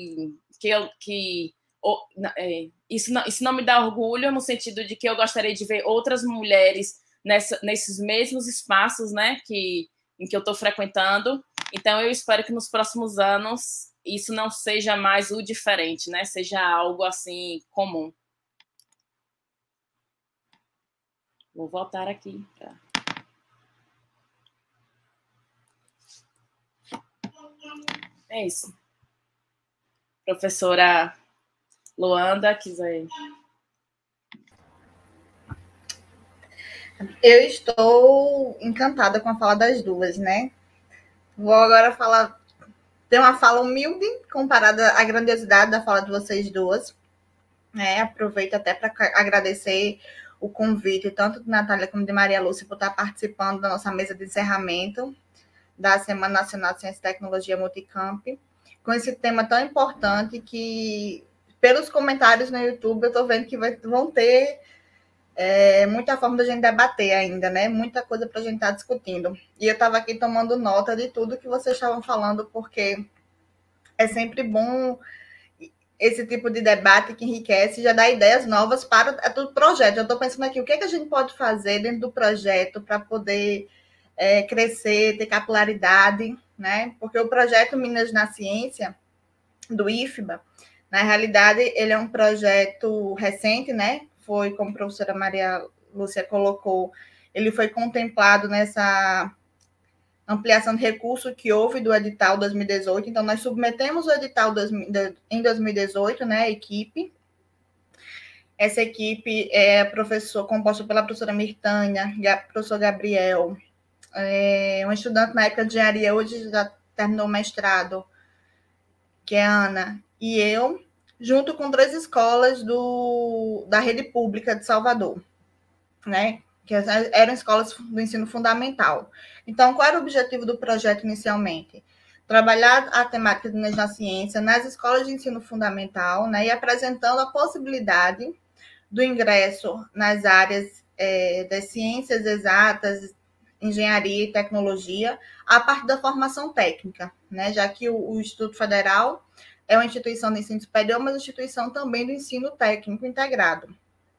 S3: isso não me dá orgulho no sentido de que eu gostaria de ver outras mulheres nesses mesmos espaços, né? Em que eu estou frequentando. Então, eu espero que nos próximos anos isso não seja mais o diferente, né? Seja algo assim comum. Vou voltar aqui. É isso. Professora Luanda, quiser.
S5: Eu estou encantada com a fala das duas, né? Vou agora ter uma fala humilde comparada à grandiosidade da fala de vocês duas. Aproveito até para agradecer o convite, tanto de Natália como de Maria Lúcia, por estar participando da nossa mesa de encerramento da Semana Nacional de Ciência e Tecnologia Multicamp, com esse tema tão importante que, pelos comentários no YouTube, eu estou vendo que vão ter muita forma da gente debater ainda, né? Muita coisa para a gente estar discutindo. E eu estava aqui tomando nota de tudo que vocês estavam falando, porque é sempre bom esse tipo de debate que enriquece e já dá ideias novas para o projeto. Eu estou pensando aqui, o que a gente pode fazer dentro do projeto para poder crescer, ter capilaridade, né? Porque o projeto Minas na Ciência, do IFBA, na realidade, ele é um projeto recente, né? Foi, como a professora Maria Lúcia colocou, ele foi contemplado nessa ampliação de recurso que houve do edital 2018. Então, nós submetemos o edital em 2018, né, a equipe. Essa equipe é composta pela professora Mirtânia, professor Gabriel, um estudante na época de engenharia, hoje já terminou o mestrado, que é a Ana, e eu, junto com 3 escolas da rede pública de Salvador, né? que eram escolas do ensino fundamental. Então, qual era o objetivo do projeto inicialmente? Trabalhar a temática de meninas na ciência nas escolas de ensino fundamental, né, e apresentando a possibilidade do ingresso nas áreas das ciências exatas, engenharia e tecnologia, a partir da formação técnica, né, já que o Instituto Federal é uma instituição de ensino superior, mas instituição também do ensino técnico integrado.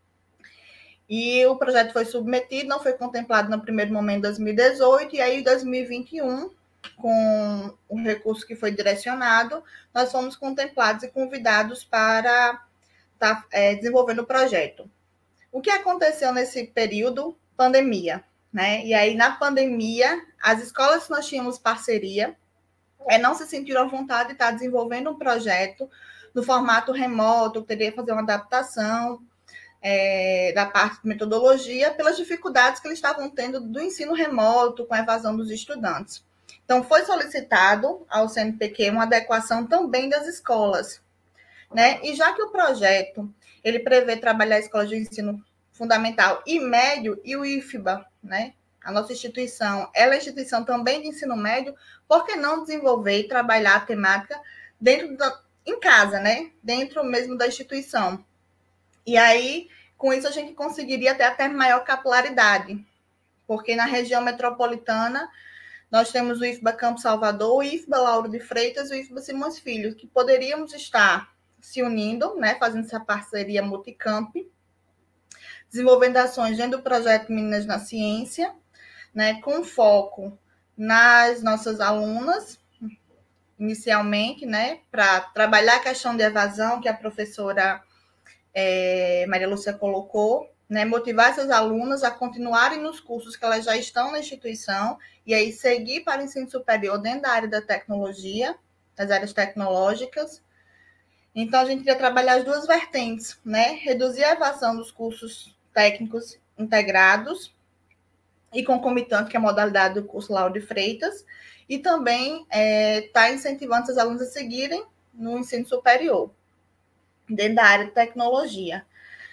S5: E o projeto foi submetido, não foi contemplado no primeiro momento em 2018, e aí em 2021, com o recurso que foi direcionado, nós fomos contemplados e convidados para estar desenvolvendo o projeto. O que aconteceu nesse período? Pandemia, né? E aí, na pandemia, as escolas que nós tínhamos parceria não se sentiram à vontade de estar desenvolvendo um projeto no formato remoto, teria que fazer uma adaptação da parte de metodologia, pelas dificuldades que eles estavam tendo do ensino remoto, com a evasão dos estudantes. Então, foi solicitado ao CNPq uma adequação também das escolas, né? E já que o projeto ele prevê trabalhar escolas de ensino fundamental e médio, e o IFBA, né? A nossa instituição, ela é instituição também de ensino médio, por que não desenvolver e trabalhar a temática em casa, né? Dentro mesmo da instituição. E aí, com isso, a gente conseguiria ter até maior capilaridade, porque na região metropolitana nós temos o IFBA Campo Salvador, o IFBA Lauro de Freitas e o IFBA Simões Filho, que poderíamos estar se unindo, né, fazendo essa parceria multicamp, desenvolvendo ações dentro do projeto Meninas na Ciência, né, com foco nas nossas alunas, inicialmente, né, para trabalhar a questão de evasão, que a professora Maria Lúcia colocou, né, motivar essas alunas a continuarem nos cursos que elas já estão na instituição e aí seguir para o ensino superior dentro da área da tecnologia, das áreas tecnológicas. Então, a gente queria trabalhar as duas vertentes, né, reduzir a evasão dos cursos técnicos integrados e concomitante, que é a modalidade do curso Lauro de Freitas, e também tá incentivando essas alunas a seguirem no ensino superior, dentro da área de tecnologia.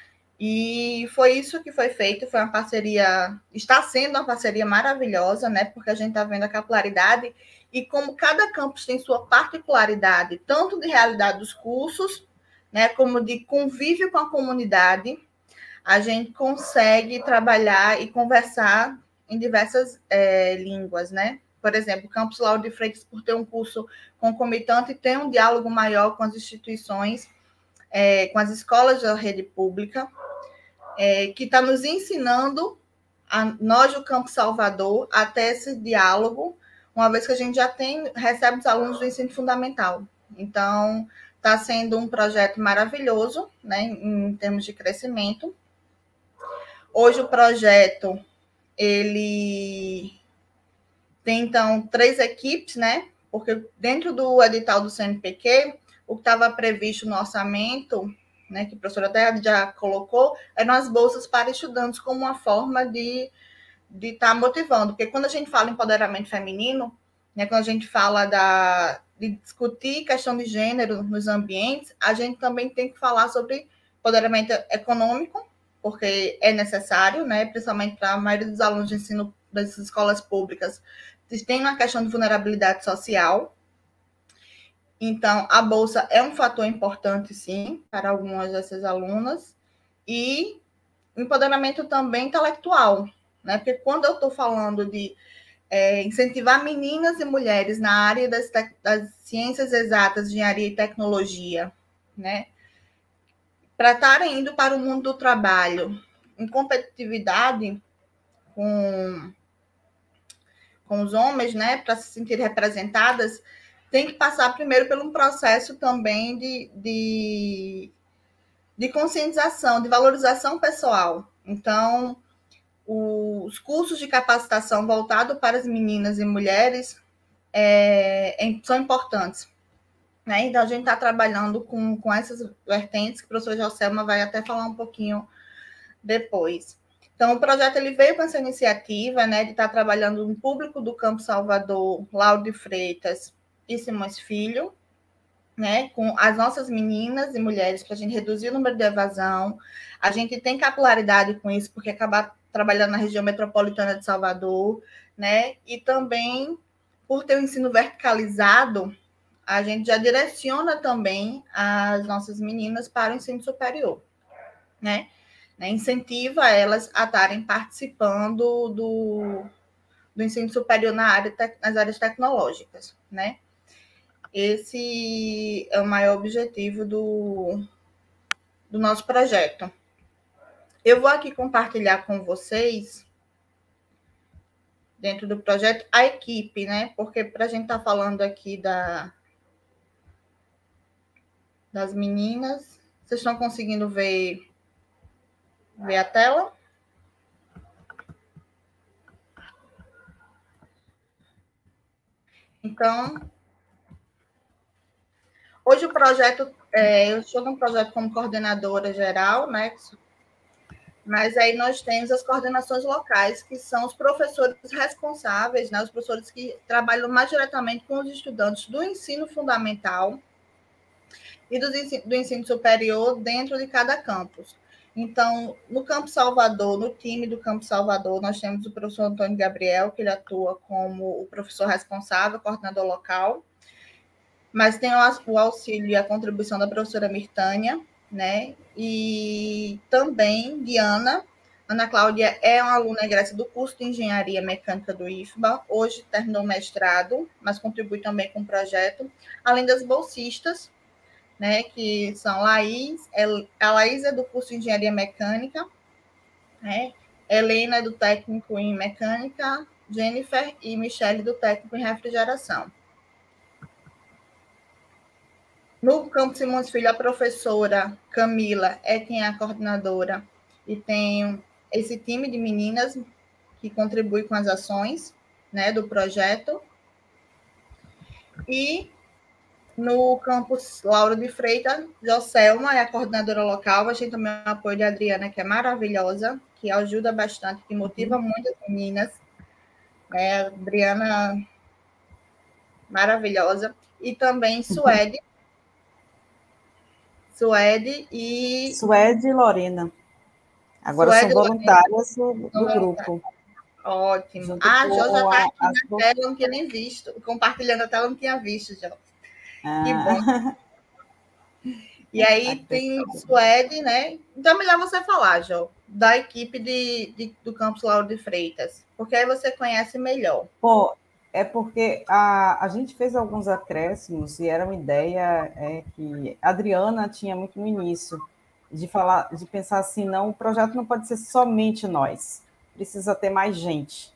S5: E foi isso que foi feito, foi uma parceria, está sendo uma parceria maravilhosa, né? Porque a gente está vendo a capilaridade e como cada campus tem sua particularidade, tanto de realidade dos cursos, né, como de convívio com a comunidade, a gente consegue trabalhar e conversar em diversas línguas, né? Por exemplo, o Campus Lauro de Freitas, por ter um curso concomitante, tem um diálogo maior com as instituições, com as escolas da rede pública, que está nos ensinando, nós do Campo Salvador, até esse diálogo, uma vez que a gente já recebe os alunos do ensino fundamental. Então, está sendo um projeto maravilhoso, né, em termos de crescimento. Hoje o projeto, ele tem, então, 3 equipes, né, porque dentro do edital do CNPq, o que estava previsto no orçamento, né, que a professora até já colocou, eram as bolsas para estudantes como uma forma de estar motivando. Porque quando a gente fala em empoderamento feminino, né, quando a gente fala de discutir questão de gênero nos ambientes, a gente também tem que falar sobre empoderamento econômico, porque é necessário, né, principalmente para a maioria dos alunos de ensino das escolas públicas, tem uma questão de vulnerabilidade social. Então, a bolsa é um fator importante, sim, para algumas dessas alunas. E empoderamento também intelectual, né? Porque quando eu estou falando de incentivar meninas e mulheres na área das ciências exatas, engenharia e tecnologia, né? Para estarem indo para o mundo do trabalho em competitividade com os homens, né? Para se sentirem representadas, tem que passar primeiro por um processo também de conscientização, de valorização pessoal. Então, os cursos de capacitação voltados para as meninas e mulheres são importantes, né? Então, a gente está trabalhando com essas vertentes, que a professora Joselma vai até falar um pouquinho depois. Então, o projeto ele veio com essa iniciativa, né, de estar trabalhando no público do Campo Salvador, Lauro de Freitas e Simões Filho, né, com as nossas meninas e mulheres, para a gente reduzir o número de evasão. A gente tem capilaridade com isso, porque acabar trabalhando na região metropolitana de Salvador, né? E também, por ter o ensino verticalizado, a gente já direciona também as nossas meninas para o ensino superior, né? Incentiva elas a estarem participando do ensino superior nas áreas tecnológicas, né? Esse é o maior objetivo do nosso projeto. Eu vou aqui compartilhar com vocês, dentro do projeto, a equipe, né? Porque para a gente estar falando aqui das meninas, vocês estão conseguindo ver a tela? Então, hoje o projeto, eu estou no projeto como coordenadora geral, né? Mas aí nós temos as coordenações locais, que são os professores responsáveis, né? Os professores que trabalham mais diretamente com os estudantes do ensino fundamental e do ensino superior dentro de cada campus. Então, no Campo Salvador, no time do Campo Salvador, nós temos o professor Antônio Gabriel, que ele atua como o professor responsável, coordenador local, mas tem o auxílio e a contribuição da professora Mirtânia, né? E também Diana. Ana Cláudia é uma aluna egressa do curso de Engenharia Mecânica do IFBA, hoje terminou o mestrado, mas contribui também com o projeto, além das bolsistas, né, que são Laís, a Laís é do curso de Engenharia Mecânica, né? Helena é do técnico em Mecânica, Jennifer e Michele do técnico em Refrigeração. No Campo Simões Filho, a professora Camila é quem é a coordenadora e tem esse time de meninas que contribui com as ações, né, do projeto. E no campus Lauro de Freitas, Joselma é a coordenadora local. A gente também tem o apoio de Adriana, que é maravilhosa, que ajuda bastante, que motiva muito as meninas. Adriana, maravilhosa. E também Suede e
S4: Lorena. Agora
S5: Suede
S4: são voluntárias do grupo.
S5: Ótimo. A Jo já está aqui na tela, não tinha nem visto. Compartilhando a tela, não tinha visto, Jo. Que bom. E aí tem Suede, né? Então é melhor você falar, Jo, da equipe do Campus Lauro de Freitas, porque aí você conhece melhor.
S4: Bom, é porque a gente fez alguns acréscimos e era uma ideia que a Adriana tinha muito no início, de pensar assim, não, o projeto não pode ser somente nós, precisa ter mais gente.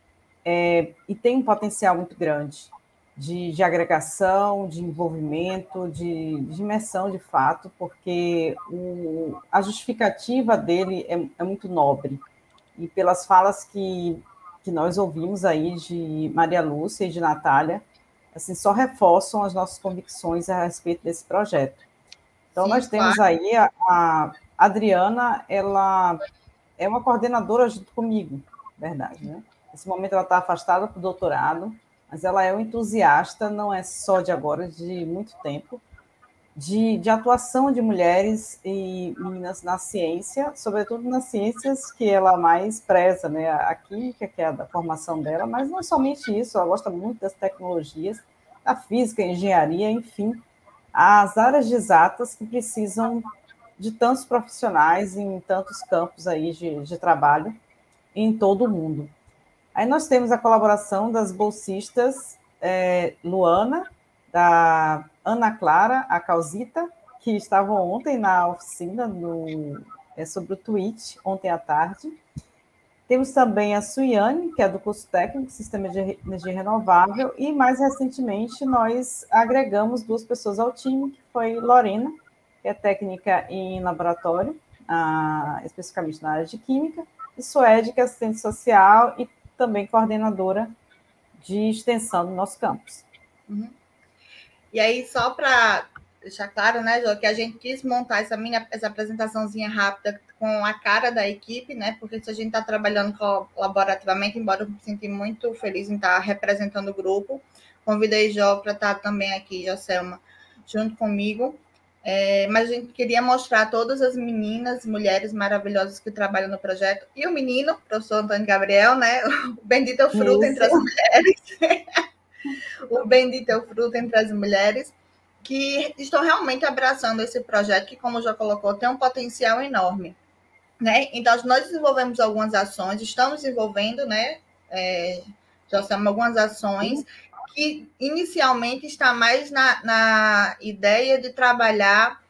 S4: E tem um potencial muito grande de agregação, de envolvimento, de imersão, de fato, porque a justificativa dele é muito nobre. E pelas falas que nós ouvimos aí de Maria Lúcia e de Natália, assim, só reforçam as nossas convicções a respeito desse projeto. Então, sim, nós temos aí a Adriana, ela é uma coordenadora junto comigo, verdade, né? Nesse momento ela está afastada do doutorado, mas ela é um entusiasta, não é só de agora, de muito tempo, de atuação de mulheres e meninas na ciência, sobretudo nas ciências que ela mais preza, né? A química, que é a da formação dela, mas não somente isso, ela gosta muito das tecnologias, da física, engenharia, enfim, as áreas de exatas que precisam de tantos profissionais em tantos campos aí de trabalho em todo o mundo. Aí nós temos a colaboração das bolsistas Luana, da Ana Clara, a Causita, que estavam ontem na oficina sobre o Twitch, ontem à tarde. Temos também a Suiane, que é do curso técnico, Sistema de Energia Renovável, e mais recentemente nós agregamos 2 pessoas ao time, que foi Lorena, que é técnica em laboratório, especificamente na área de química, e Suede, que é assistente social e também coordenadora de extensão do nosso campus.
S5: Uhum. E aí, só para deixar claro, né, Jo, que a gente quis montar essa apresentaçãozinha rápida com a cara da equipe, né, porque se a gente está trabalhando colaborativamente, embora eu me sinta muito feliz em estar representando o grupo, convidei Jo para estar também aqui, Joselma, junto comigo, Mas a gente queria mostrar todas as meninas, mulheres maravilhosas que trabalham no projeto, e o menino, o professor Antônio Gabriel, né? O bendito é o fruto entre as mulheres. O bendito é o fruto entre as mulheres, que estão realmente abraçando esse projeto, que, como já colocou, tem um potencial enorme. Né? Então, nós desenvolvemos algumas ações, estamos desenvolvendo, né? Já temos algumas ações que inicialmente está mais na ideia de trabalhar,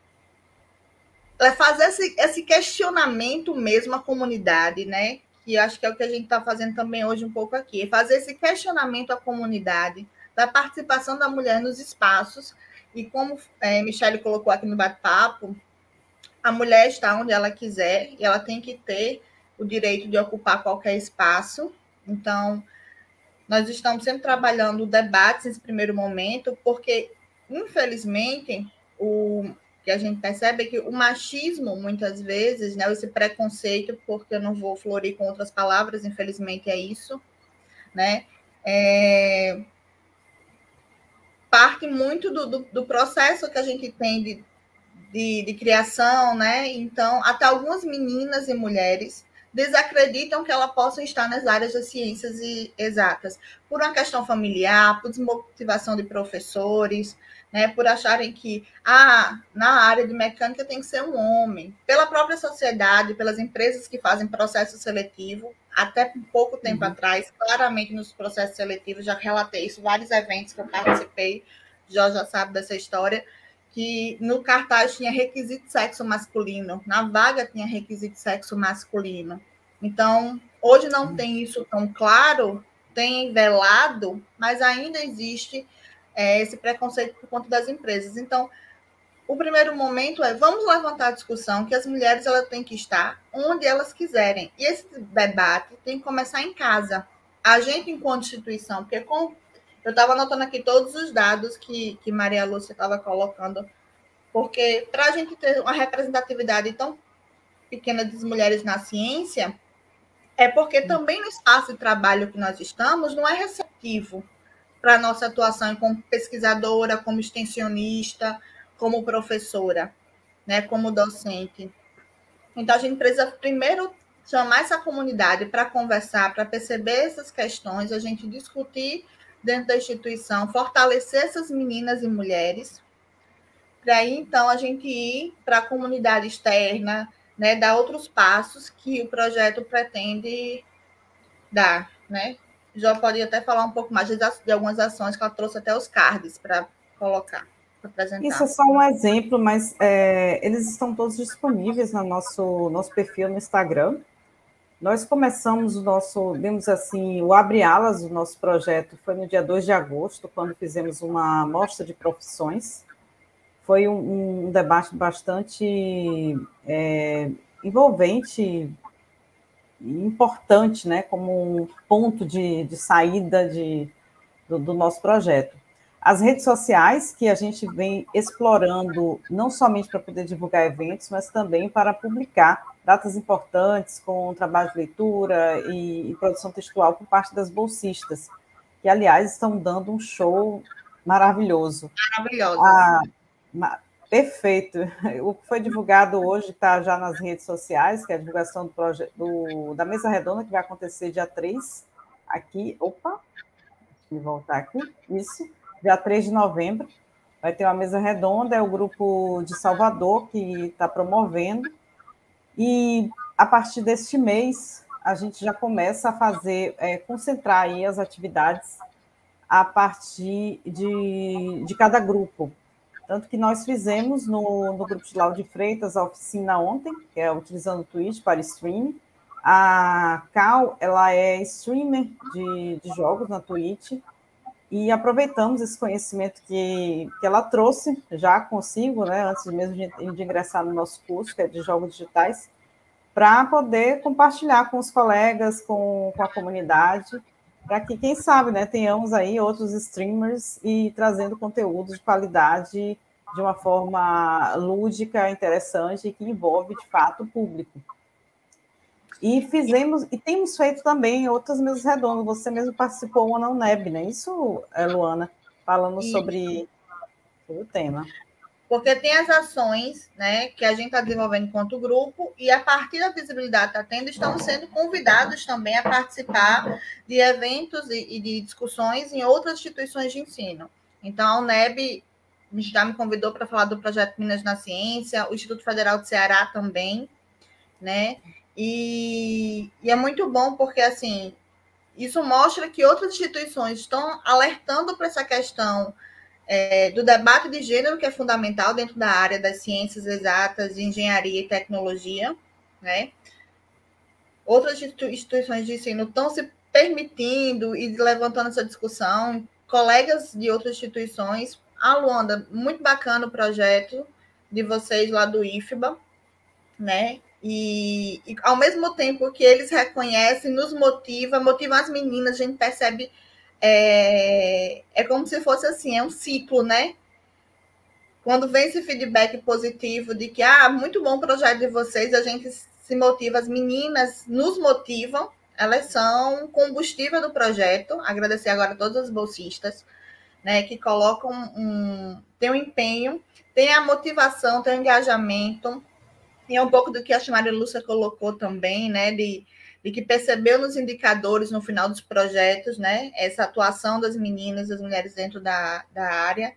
S5: fazer esse questionamento mesmo à comunidade, né? Que acho que é o que a gente está fazendo também hoje um pouco aqui, fazer esse questionamento à comunidade, da participação da mulher nos espaços, e como Michele colocou aqui no bate-papo, a mulher está onde ela quiser e ela tem que ter o direito de ocupar qualquer espaço. Então, nós estamos sempre trabalhando debates nesse primeiro momento, porque, infelizmente, o que a gente percebe é que o machismo, muitas vezes, né, esse preconceito, porque eu não vou florir com outras palavras, infelizmente é isso, né, parte muito do processo que a gente tem de criação, né? Então, até algumas meninas e mulheres desacreditam que elas possam estar nas áreas das ciências exatas, por uma questão familiar, por desmotivação de professores, né? Por acharem que na área de mecânica tem que ser um homem, pela própria sociedade, pelas empresas que fazem processo seletivo. Até pouco tempo atrás, claramente nos processos seletivos, já relatei isso, vários eventos que eu participei, já sabe dessa história, que no cartaz tinha requisito sexo masculino, na vaga tinha requisito sexo masculino. Então, hoje não tem isso tão claro, tem velado, mas ainda existe esse preconceito por conta das empresas. Então, o primeiro momento vamos levantar a discussão que as mulheres elas têm que estar onde elas quiserem. E esse debate tem que começar em casa. A gente, enquanto instituição, porque eu estava anotando aqui todos os dados que Maria Lúcia estava colocando, porque para a gente ter uma representatividade tão pequena das mulheres na ciência, é porque também no espaço de trabalho que nós estamos não é receptivo para a nossa atuação como pesquisadora, como extensionista, como professora, né, como docente. Então, a gente precisa primeiro chamar essa comunidade para conversar, para perceber essas questões, a gente discutir dentro da instituição, fortalecer essas meninas e mulheres, para aí, então, a gente ir para a comunidade externa, né, dar outros passos que o projeto pretende dar, né? Já pode até falar um pouco mais de algumas ações que ela trouxe até os cards para colocar, para apresentar.
S4: Isso é só um exemplo, mas eles estão todos disponíveis no nosso perfil no Instagram. Nós começamos digamos assim, o Abre Alas, o nosso projeto, foi no dia 2 de agosto, quando fizemos uma mostra de profissões. Foi um debate bastante envolvente e importante, né, como um ponto de saída do nosso projeto. As redes sociais, que a gente vem explorando, não somente para poder divulgar eventos, mas também para publicar datas importantes com trabalho de leitura e produção textual por parte das bolsistas, que, aliás, estão dando um show maravilhoso.
S5: Maravilhoso.
S4: Perfeito. O que foi divulgado hoje está já nas redes sociais, que é a divulgação do projeto da Mesa Redonda, que vai acontecer dia 3, aqui. Opa! Deixa eu voltar aqui. Isso. Dia 3 de novembro, vai ter uma mesa redonda, é o grupo de Salvador que está promovendo, e a partir deste mês, a gente já começa a fazer, concentrar aí as atividades a partir de cada grupo. Tanto que nós fizemos no grupo de Lauro de Freitas a oficina ontem, que é utilizando o Twitch para streaming. A Cal, ela é streamer de jogos na Twitch, e aproveitamos esse conhecimento que ela trouxe já consigo, né, antes mesmo de ingressar no nosso curso, que é de jogos digitais, para poder compartilhar com os colegas, com a comunidade, para que, quem sabe, né, tenhamos aí outros streamers e trazendo conteúdo de qualidade de uma forma lúdica, interessante e que envolve, de fato, o público. E temos feito também outras mesas redondas. Você mesmo participou na UNEB, né? Isso, Luana, falando sobre o tema.
S5: Porque tem as ações, né, que a gente está desenvolvendo enquanto grupo, e a partir da visibilidade que está tendo, estamos sendo convidados também a participar de eventos e de discussões em outras instituições de ensino. Então, a UNEB já me convidou para falar do projeto Minas na Ciência, o Instituto Federal do Ceará também, né? E é muito bom porque, assim, isso mostra que outras instituições estão alertando para essa questão do debate de gênero, que é fundamental dentro da área das ciências exatas, de engenharia e tecnologia, né? Outras instituições de ensino estão se permitindo e levantando essa discussão, colegas de outras instituições. Luanda, muito bacana o projeto de vocês lá do IFBA, né? E ao mesmo tempo que eles reconhecem, nos motivam as meninas, a gente percebe, é como se fosse assim, é um ciclo, né? Quando vem esse feedback positivo de que, muito bom o projeto de vocês, a gente se motiva, as meninas nos motivam, elas são combustível do projeto. Agradecer agora a todas as bolsistas, né, que colocam tem um empenho, tem a motivação, tem o engajamento, e é um pouco do que a Maria Lúcia colocou também, né, de que percebeu nos indicadores no final dos projetos, né, essa atuação das meninas, das mulheres dentro da área,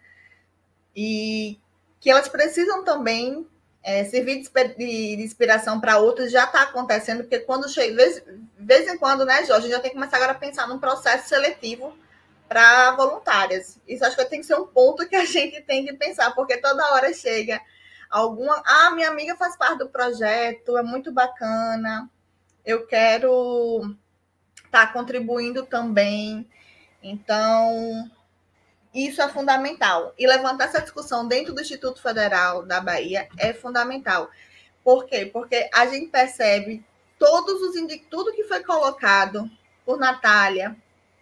S5: e que elas precisam também servir de inspiração para outras. Já está acontecendo, porque quando chega, de vez em quando, né, Jorge, a gente já tem que começar agora a pensar num processo seletivo para voluntárias. Isso acho que tem que ser um ponto que a gente tem que pensar, porque toda hora chega alguma... minha amiga faz parte do projeto, é muito bacana, eu quero estar contribuindo também. Então, isso é fundamental. E levantar essa discussão dentro do Instituto Federal da Bahia é fundamental. Por quê? Porque a gente percebe tudo que foi colocado por Natália,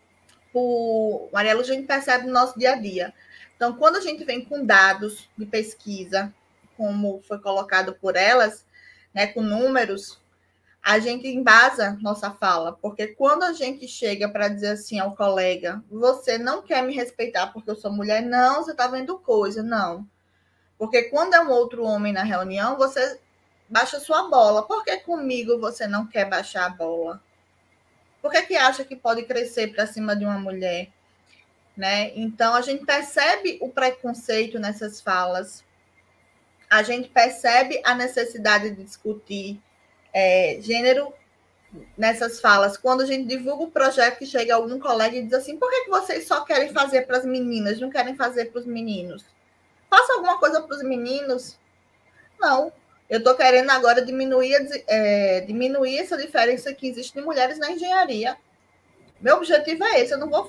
S5: por Maria Lúcia, a gente percebe no nosso dia a dia. Então, quando a gente vem com dados de pesquisa, como foi colocado por elas, né, com números, a gente embasa nossa fala, porque quando a gente chega para dizer assim ao colega, você não quer me respeitar porque eu sou mulher, não, você está vendo coisa, não. Porque quando é um outro homem na reunião, você baixa sua bola. Por que comigo você não quer baixar a bola? Por que acha que pode crescer para cima de uma mulher? Né? Então, a gente percebe o preconceito nessas falas, a gente percebe a necessidade de discutir gênero nessas falas. Quando a gente divulga o projeto, que chega algum colega e diz assim, por que vocês só querem fazer para as meninas, não querem fazer para os meninos? Faça alguma coisa para os meninos? Não. Eu estou querendo agora diminuir essa diferença que existe de mulheres na engenharia. Meu objetivo é esse, eu não vou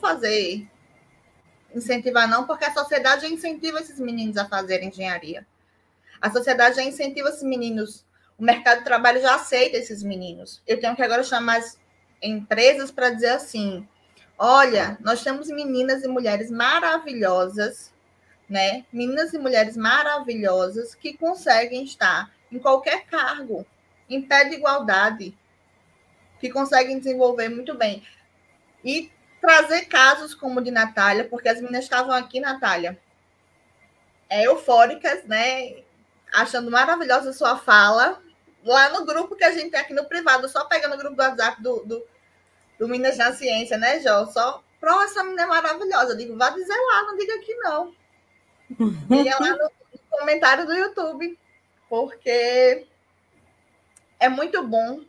S5: incentivar não, porque a sociedade já incentiva esses meninos a fazerem engenharia. A sociedade já incentiva esses meninos, o mercado de trabalho já aceita esses meninos. Eu tenho que agora chamar as empresas para dizer assim, olha, nós temos meninas e mulheres maravilhosas, né? Meninas e mulheres maravilhosas que conseguem estar em qualquer cargo, em pé de igualdade, que conseguem desenvolver muito bem. E trazer casos como o de Natália, porque as meninas estavam aqui, Natália, eufóricas, né? Achando maravilhosa a sua fala, lá no grupo que a gente tem aqui no privado, só pegando o grupo do WhatsApp do Minas na Ciência, né, Jó? Só, essa menina é maravilhosa. Eu digo, vá dizer lá, não diga que não. Diga lá no comentário do YouTube, porque é muito bom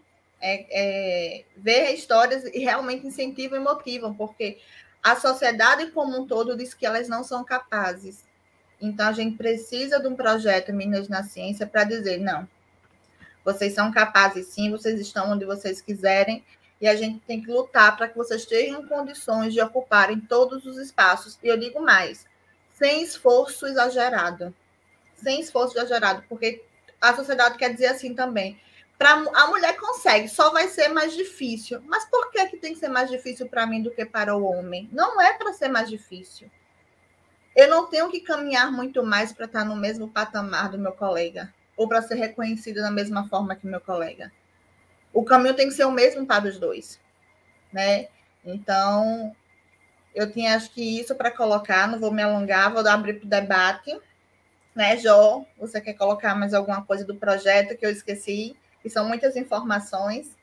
S5: ver histórias e realmente incentivam e motivam, porque a sociedade como um todo diz que elas não são capazes. Então, a gente precisa de um projeto Minas na Ciência para dizer, não, vocês são capazes sim, vocês estão onde vocês quiserem, e a gente tem que lutar para que vocês tenham condições de ocuparem todos os espaços. E eu digo mais, sem esforço exagerado. Sem esforço exagerado, porque a sociedade quer dizer assim também, a mulher consegue, só vai ser mais difícil. Mas por que tem que ser mais difícil para mim do que para o homem? Não é para ser mais difícil. Eu não tenho que caminhar muito mais para estar no mesmo patamar do meu colega, ou para ser reconhecida da mesma forma que o meu colega. O caminho tem que ser o mesmo para os dois, né? Então, eu tinha, acho que isso para colocar, não vou me alongar, vou abrir para o debate. né, Jô? Você quer colocar mais alguma coisa do projeto que eu esqueci? Que são muitas informações.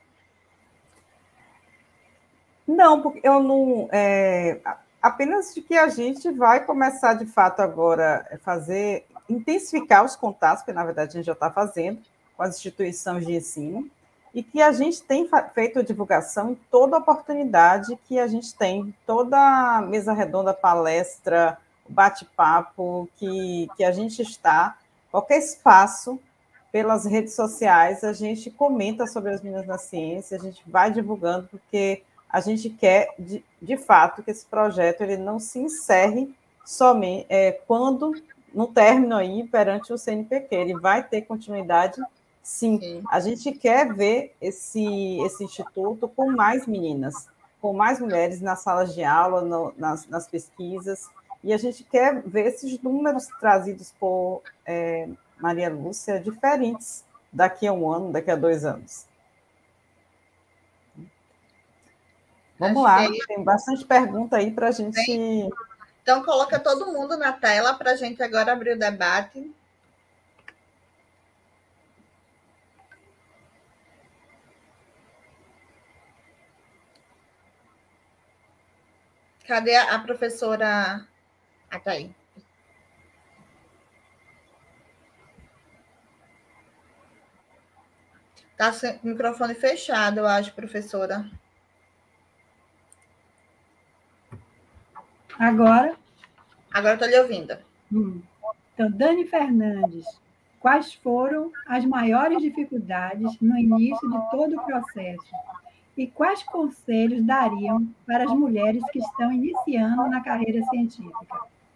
S4: Não, porque eu não... apenas de que a gente vai começar, de fato, agora intensificar os contatos, que, na verdade, a gente já está fazendo com as instituições de ensino, e que a gente tem feito a divulgação em toda oportunidade que a gente tem, toda mesa redonda, palestra, bate-papo, que a gente está, qualquer espaço, pelas redes sociais, a gente comenta sobre as meninas na ciência, a gente vai divulgando, porque a gente quer, de fato, que esse projeto ele não se encerre somente quando, no término aí, perante o CNPq, ele vai ter continuidade. Sim, a gente quer ver esse instituto com mais meninas, com mais mulheres nas salas de aula, nas pesquisas, e a gente quer ver esses números trazidos por Maria Lúcia diferentes daqui a 1 ano, daqui a 2 anos. Vamos lá, tem bastante pergunta aí para a gente...
S5: Então, coloca todo mundo na tela para a gente agora abrir o debate. Cadê a professora? Ah, tá aí. Está com o microfone fechado, eu acho, professora.
S1: Agora?
S5: Agora estou lhe ouvindo.
S1: Então, Dani Fernandes, quais foram as maiores dificuldades no início de todo o processo? E quais conselhos dariam para as mulheres que estão iniciando na carreira científica?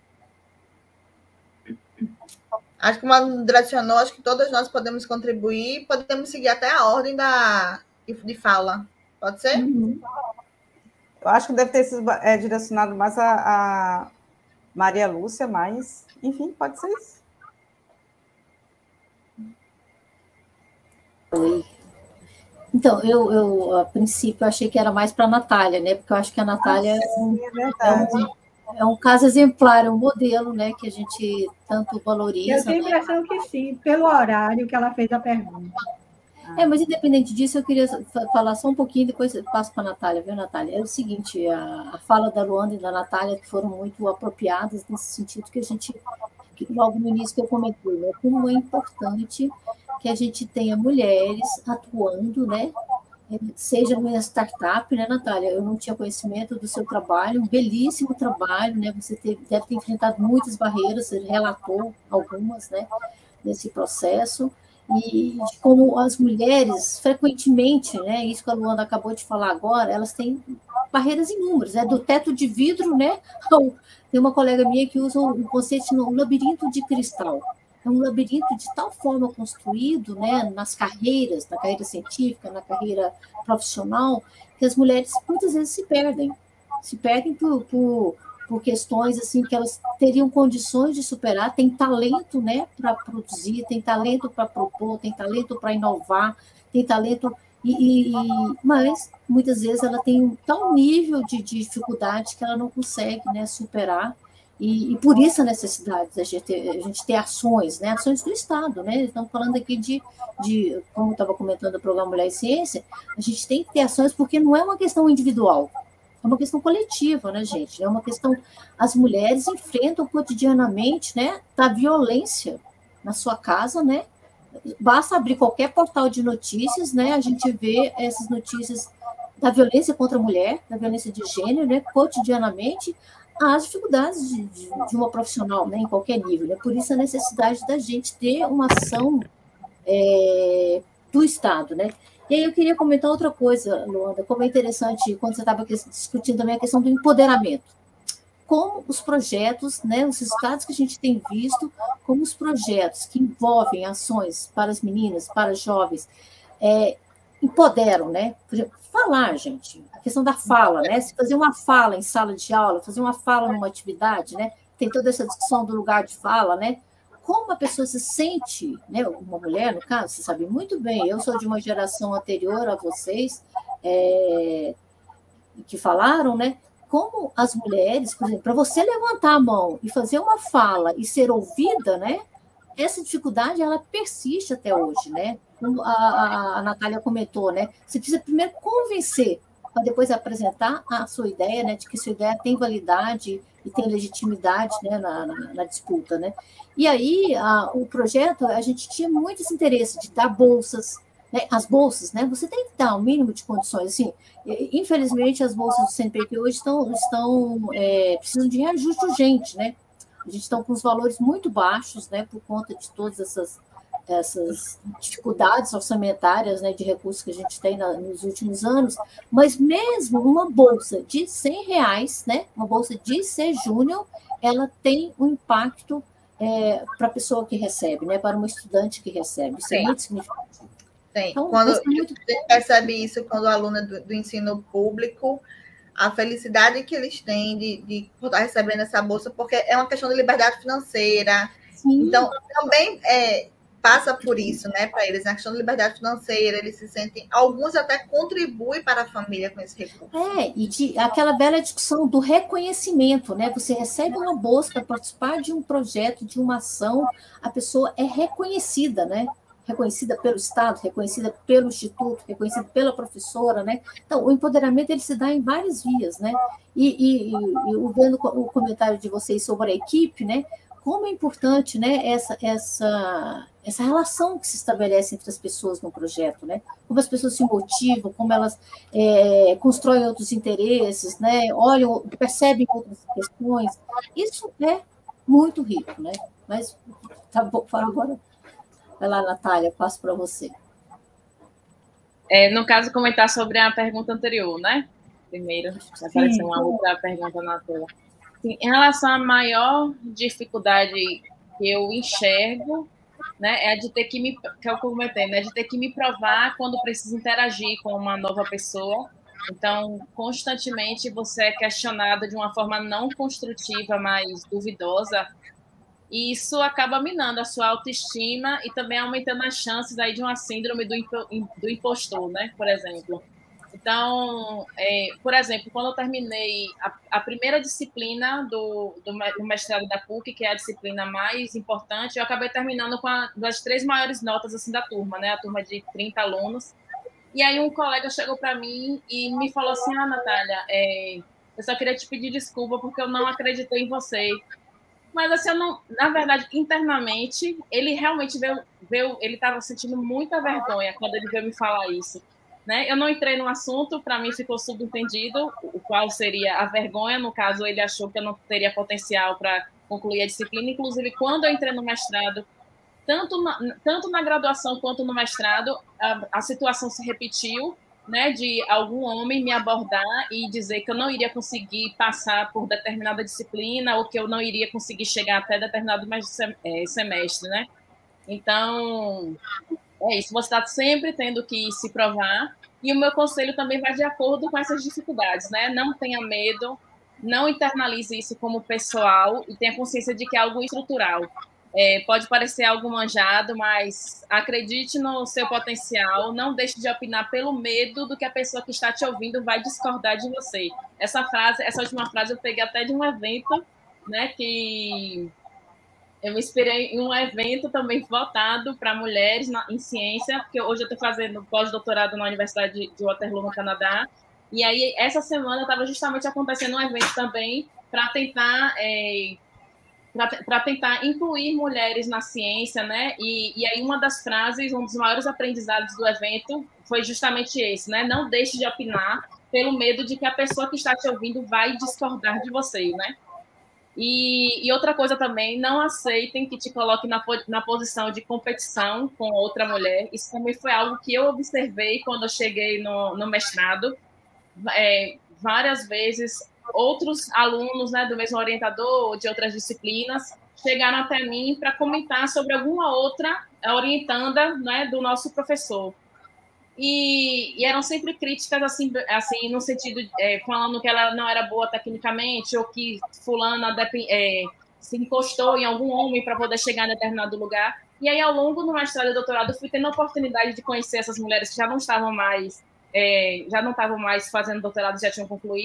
S5: Acho que o Manu direcionou, acho que todas nós podemos contribuir, podemos seguir até a ordem de fala. Pode ser?
S1: Uhum.
S4: Eu acho que deve ter sido direcionado mais a Maria Lúcia, mas, enfim, pode ser isso.
S2: Oi. Então, eu a princípio, achei que era mais para a Natália, né? Porque eu acho que a Natália é um caso exemplar, é um modelo, né? Que a gente tanto valoriza.
S1: Eu tenho a impressão que sim, pelo horário que ela fez a pergunta.
S2: Mas independente disso, eu queria falar só um pouquinho, depois eu passo para a Natália, viu, Natália? É o seguinte, a fala da Luanda e da Natália que foram muito apropriadas nesse sentido que logo no início que eu comentei, né? Como é importante que a gente tenha mulheres atuando, né? Seja numa startup, né, Natália? Eu não tinha conhecimento do seu trabalho, um belíssimo trabalho, né? Você deve ter enfrentado muitas barreiras, você relatou algumas, né? Nesse processo. E de como as mulheres, frequentemente, né, isso que a Luanda acabou de falar agora, elas têm barreiras inúmeras, do teto de vidro, né, tem uma colega minha que usa um conceito de um labirinto de cristal. É um labirinto de tal forma construído, né, nas carreiras, na carreira científica, na carreira profissional, que as mulheres muitas vezes se perdem por questões assim que elas teriam condições de superar, tem talento, né, para produzir, tem talento para propor, tem talento para inovar, tem talento mas muitas vezes ela tem um tal nível de dificuldade que ela não consegue, né, superar, e por isso a necessidade da gente ter ações, né, ações do Estado, né, estamos falando aqui de como eu estava comentando o programa Mulher e Ciência, a gente tem que ter ações porque não é uma questão individual, é uma questão coletiva, né, gente? É uma questão... As mulheres enfrentam cotidianamente, né, da violência na sua casa, né? Basta abrir qualquer portal de notícias, né? A gente vê essas notícias da violência contra a mulher, da violência de gênero, né? Cotidianamente, as dificuldades de uma profissional, né? Em qualquer nível, né? Por isso a necessidade da gente ter uma ação do Estado, né? E aí eu queria comentar outra coisa, Luanda, como é interessante, quando você estava discutindo também a questão do empoderamento. Como os projetos, né, os resultados que a gente tem visto, como os projetos que envolvem ações para as meninas, para as jovens, empoderam, né? Por exemplo, falar, gente, a questão da fala, né? Se fazer uma fala em sala de aula, fazer uma fala numa atividade, né? Tem toda essa discussão do lugar de fala, né? Como a pessoa se sente, né, uma mulher, no caso, você sabe muito bem, eu sou de uma geração anterior a vocês, que falaram, né, como as mulheres, por exemplo, para você levantar a mão e fazer uma fala e ser ouvida, né, essa dificuldade, ela persiste até hoje, né? Como a Natália comentou, né? Você precisa primeiro convencer, para depois apresentar a sua ideia, né? De que sua ideia tem validade e tem legitimidade, né? Na disputa, né? E aí, o projeto, a gente tinha muito esse interesse de dar bolsas, né? As bolsas, né? Você tem que dar o mínimo de condições, assim. Infelizmente, as bolsas do CNPq hoje precisam de reajuste urgente, né? A gente está com os valores muito baixos, né, por conta de todas essas dificuldades orçamentárias, né, de recursos que a gente tem nos últimos anos, mas mesmo uma bolsa de R$100, né, uma bolsa de C Júnior, ela tem um impacto para a pessoa que recebe, né, para uma estudante que recebe. Isso é muito significativo.
S5: Sim. Então, quando a gente percebe isso quando a aluna do ensino público, a felicidade que eles têm de estar recebendo essa bolsa, porque é uma questão de liberdade financeira. Sim. Então, também passa por isso, né, para eles, na questão de liberdade financeira, eles se sentem, alguns até contribuem para a família com esse recurso.
S2: E aquela bela discussão do reconhecimento, né, você recebe uma bolsa para participar de um projeto, de uma ação, a pessoa é reconhecida, né, reconhecida pelo Estado, reconhecida pelo Instituto, reconhecida pela professora, né? Então, o empoderamento ele se dá em várias vias, né? E vendo o comentário de vocês sobre a equipe, né? Como é importante, né? Essa relação que se estabelece entre as pessoas no projeto, né? Como as pessoas se motivam, como elas constroem outros interesses, né? Olham, percebem outras questões. Isso é muito rico, né? Mas tá bom, agora. Vai lá, Natália, passo para você.
S3: No caso, comentar sobre a pergunta anterior, né? Primeiro, apareceu uma outra pergunta na tela. Sim, em relação à maior dificuldade que eu enxergo, né, é a de ter que me, que eu comentei, né, de ter que me provar quando preciso interagir com uma nova pessoa. Então, constantemente você é questionada de uma forma não construtiva, mas duvidosa. E isso acaba minando a sua autoestima e também aumentando as chances aí de uma síndrome do impostor, né? Por exemplo. Então, por exemplo, quando eu terminei a primeira disciplina do mestrado da PUC, que é a disciplina mais importante, eu acabei terminando com das 3 maiores notas assim, da turma, né? A turma de 30 alunos. E aí um colega chegou para mim e me falou assim, Natália, eu só queria te pedir desculpa porque eu não acreditei em você. Mas, assim, eu não, na verdade, internamente, ele realmente ele estava sentindo muita vergonha quando ele veio me falar isso. Né? Eu não entrei no assunto, para mim ficou subentendido o qual seria a vergonha. No caso, ele achou que eu não teria potencial para concluir a disciplina. Inclusive, quando eu entrei no mestrado, tanto na graduação quanto no mestrado, a situação se repetiu, né, de algum homem me abordar e dizer que eu não iria conseguir passar por determinada disciplina ou que eu não iria conseguir chegar até determinado semestre, né? Então, é isso, você está sempre tendo que se provar, e o meu conselho também vai de acordo com essas dificuldades, né? Não tenha medo, não internalize isso como pessoal e tenha consciência de que é algo estrutural. Pode parecer algo manjado, mas acredite no seu potencial, não deixe de opinar pelo medo do que a pessoa que está te ouvindo vai discordar de você. Essa última frase eu peguei até de um evento, né, que eu me inspirei em um evento também voltado para mulheres em ciência, porque hoje eu estou fazendo pós-doutorado na Universidade de Waterloo, no Canadá, e aí essa semana estava justamente acontecendo um evento também para tentar incluir mulheres na ciência, né? E aí uma das frases, um dos maiores aprendizados do evento foi justamente esse, né? Não deixe de opinar pelo medo de que a pessoa que está te ouvindo vai discordar de você, né? E outra coisa também, não aceitem que te coloque na posição de competição com outra mulher. Isso também foi algo que eu observei quando eu cheguei no mestrado. Várias vezes, outros alunos, né, do mesmo orientador ou de outras disciplinas chegaram até mim para comentar sobre alguma outra orientanda, né, do nosso professor. E eram sempre críticas assim no sentido falando que ela não era boa tecnicamente ou que fulana se encostou em algum homem para poder chegar em determinado lugar. E aí, ao longo do mestrado e doutorado, fui tendo a oportunidade de conhecer essas mulheres que já não estavam mais fazendo doutorado, já tinham concluído.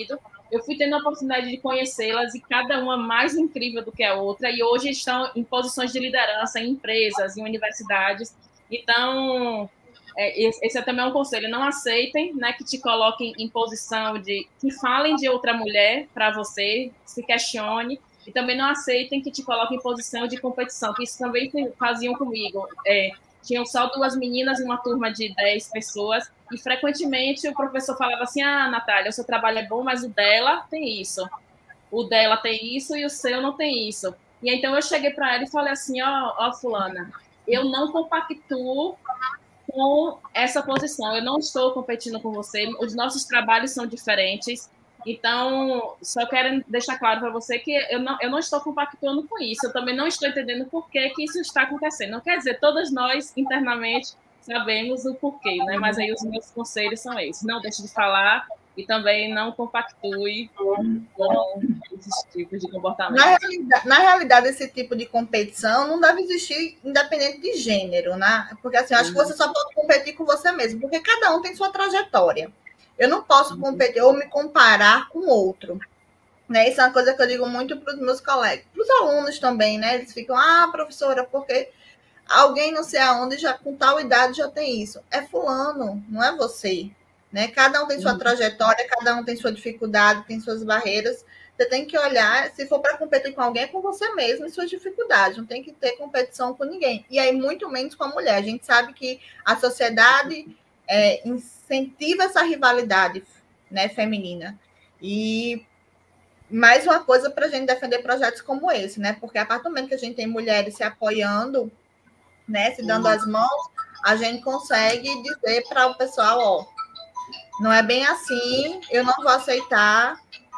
S3: eu fui tendo a oportunidade de conhecê-las e cada uma mais incrível do que a outra, e hoje estão em posições de liderança em empresas, em universidades. Então, esse é também um conselho, não aceitem, né, que te coloquem em posição que falem de outra mulher para você, se questione, e também não aceitem que te coloquem em posição de competição, que isso também faziam comigo. Tinham só 2 meninas em uma turma de 10 pessoas, e frequentemente o professor falava assim, Natália, o seu trabalho é bom, mas o dela tem isso. O dela tem isso e o seu não tem isso. E então eu cheguei para ela e falei assim, ó, fulana, eu não compactuo com essa posição, eu não estou competindo com você, os nossos trabalhos são diferentes, então só quero deixar claro para você que eu não estou compactuando com isso, eu também não estou entendendo por que isso está acontecendo. Não quer dizer, todas nós internamente sabemos o porquê, né? Mas aí os meus conselhos são esses, não deixe de falar e também não compactue com esses tipos de comportamento.
S5: Na realidade, esse tipo de competição não deve existir independente de gênero, né? Porque assim, eu acho que você só pode competir com você mesmo, porque cada um tem sua trajetória. Eu não posso competir ou me comparar com outro. Né? Isso é uma coisa que eu digo muito para os meus colegas, para os alunos também, né? Eles ficam, professora, porque alguém não sei aonde, já com tal idade já tem isso. É fulano, não é você. Né? Cada um tem sua trajetória, cada um tem sua dificuldade, tem suas barreiras. Você tem que olhar, se for para competir com alguém, é com você mesmo e suas dificuldades. Não tem que ter competição com ninguém. E aí, muito menos com a mulher. A gente sabe que a sociedade incentiva essa rivalidade, né, feminina. E mais uma coisa para a gente defender projetos como esse, né? Porque a partir do momento que a gente tem mulheres se apoiando, né, se dando as mãos, a gente consegue dizer para o pessoal, não é bem assim, eu não vou aceitar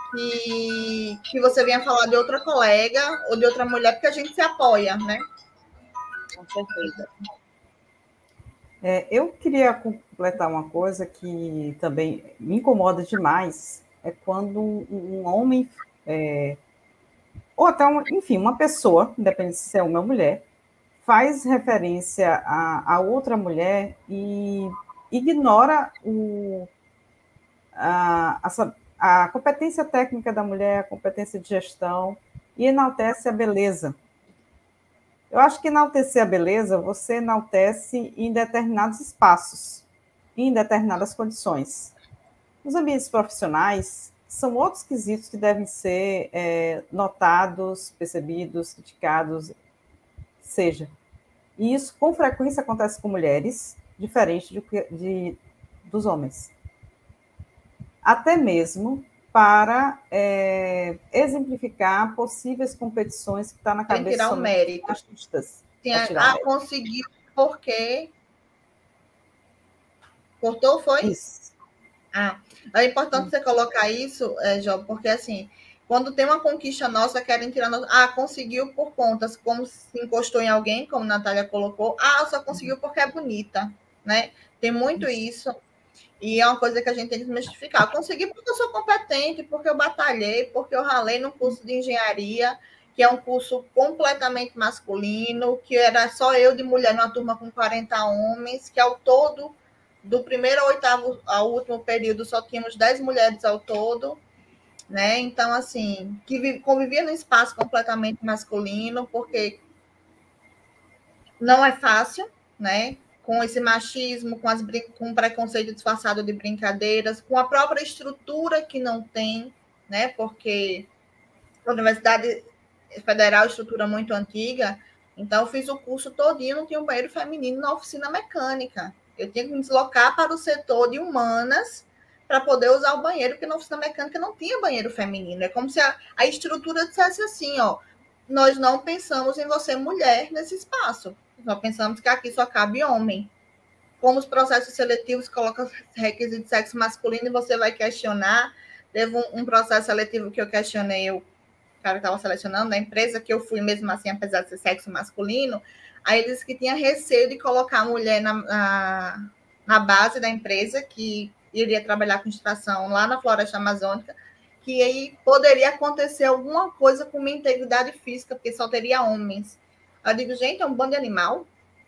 S5: que você venha falar de outra colega ou de outra mulher, porque a gente se apoia, né?
S3: Com certeza.
S4: Eu queria completar uma coisa que também me incomoda demais, é quando um homem, ou até, enfim, uma pessoa, independente se é homem ou mulher, faz referência a outra mulher e ignora a competência técnica da mulher, a competência de gestão, e enaltece a beleza. Eu acho que enaltecer a beleza, você enaltece em determinados espaços, em determinadas condições. Nos ambientes profissionais, são outros quesitos que devem ser notados, percebidos, criticados, seja. E isso, com frequência, acontece com mulheres, diferente dos homens. Até mesmo para exemplificar possíveis competições que está na cabeça
S5: de tirar o mérito.
S4: Artistas.
S5: Conseguiu porque cortou, foi?
S4: Isso.
S5: É importante você colocar isso, Jó, porque assim, quando tem uma conquista nossa, querem tirar conseguiu por contas, como se encostou em alguém, como a Natália colocou, só conseguiu porque é bonita, né? Tem muito isso. E é uma coisa que a gente tem que desmistificar. Eu consegui porque eu sou competente, porque eu batalhei, porque eu ralei no curso de engenharia, que é um curso completamente masculino, que era só eu de mulher numa turma com 40 homens, que ao todo, do primeiro ao oitavo ao último período, só tínhamos 10 mulheres ao todo, né? Então, assim, que convivia num espaço completamente masculino, porque não é fácil, né? Com esse machismo, com o preconceito disfarçado de brincadeiras, com a própria estrutura que não tem, né? Porque a Universidade Federal é estrutura muito antiga, então eu fiz o curso todinho, não tinha um banheiro feminino na oficina mecânica. Eu tinha que me deslocar para o setor de humanas para poder usar o banheiro, porque na oficina mecânica não tinha banheiro feminino. É como se a estrutura dissesse assim, nós não pensamos em você mulher nesse espaço. Nós pensamos que aqui só cabe homem. Como os processos seletivos colocam requisito de sexo masculino e você vai questionar. Teve um processo seletivo que eu questionei o cara que estava selecionando, da empresa, que eu fui mesmo assim, apesar de ser sexo masculino. Aí ele disse que tinha receio de colocar a mulher na base da empresa, que iria trabalhar com extração lá na floresta amazônica, que aí poderia acontecer alguma coisa com minha integridade física, porque só teria homens. Eu digo, gente, é um bando de animal?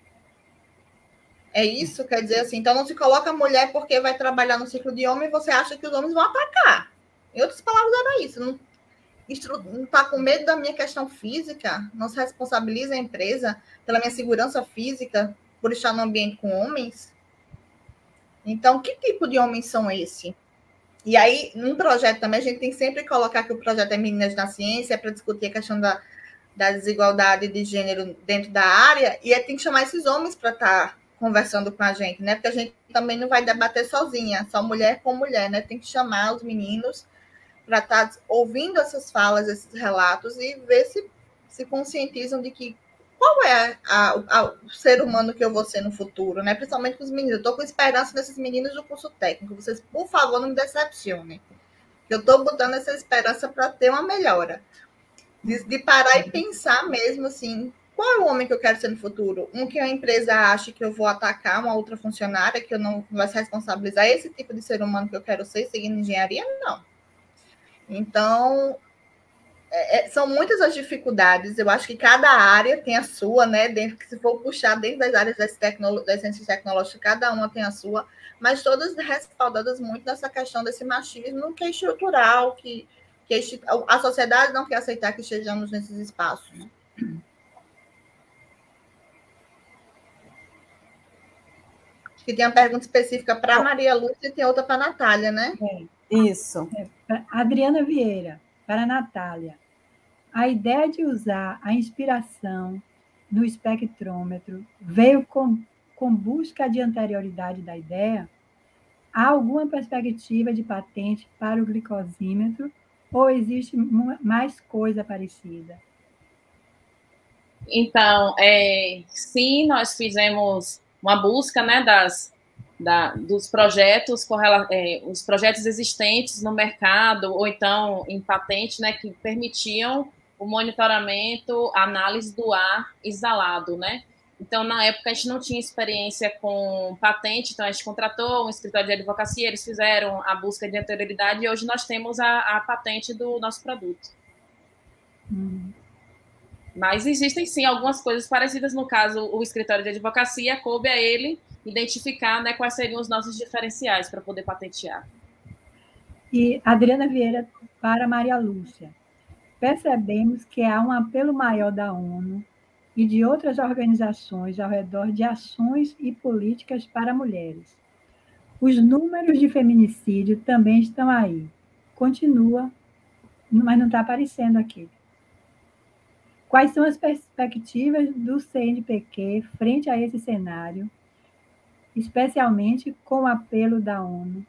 S5: É isso? Quer dizer assim, então não se coloca a mulher porque vai trabalhar no ciclo de homem e você acha que os homens vão atacar. Em outras palavras, era isso. Não está com medo da minha questão física, não se responsabiliza a empresa pela minha segurança física por estar no ambiente com homens. Então, que tipo de homens são esses? E aí, num projeto também, a gente tem que sempre colocar que o projeto é Meninas na Ciência, para discutir a questão da desigualdade de gênero dentro da área, e tem que chamar esses homens para estar conversando com a gente, né? Porque a gente também não vai debater sozinha, só mulher com mulher, né? Tem que chamar os meninos para estar ouvindo essas falas, esses relatos, e ver se conscientizam de que qual é o ser humano que eu vou ser no futuro, né? Principalmente com os meninos. Eu estou com esperança nesses meninos do curso técnico. Vocês, por favor, não me decepcionem. Eu estou botando essa esperança para ter uma melhora. De parar e pensar mesmo assim, qual é o homem que eu quero ser no futuro? Um que a empresa acha que eu vou atacar uma outra funcionária, que eu não vai se responsabilizar. Esse tipo de ser humano que eu quero ser, seguindo engenharia? Não. Então, são muitas as dificuldades. Eu acho que cada área tem a sua, né? Dentro, que se for puxar dentro das áreas das ciências tecnológicas, cada uma tem a sua, mas todas respaldadas muito nessa questão desse machismo que é estrutural, que a sociedade não quer aceitar que estejamos nesses espaços. Acho que tem uma pergunta específica para a Maria Lúcia e tem outra para a Natália, né?
S4: Isso.
S1: Adriana Vieira, para a Natália. A ideia de usar a inspiração no espectrômetro veio com busca de anterioridade da ideia? Há alguma perspectiva de patente para o glicosímetro ou existe mais coisa parecida?
S3: Então, sim, nós fizemos uma busca, né, dos projetos, os projetos existentes no mercado, ou então em patente, né, que permitiam o monitoramento, a análise do ar exalado, né? Então, na época, a gente não tinha experiência com patente, então a gente contratou um escritório de advocacia, eles fizeram a busca de anterioridade e hoje nós temos a patente do nosso produto. Mas existem, sim, algumas coisas parecidas. No caso, o escritório de advocacia, coube a ele identificar, né, quais seriam os nossos diferenciais para poder patentear.
S1: E Adriana Vieira, para Maria Lúcia. Percebemos que há um apelo maior da ONU e de outras organizações ao redor de ações e políticas para mulheres. Os números de feminicídio também estão aí. Continua, mas não está aparecendo aqui. Quais são as perspectivas do CNPq frente a esse cenário, especialmente com o apelo da ONU?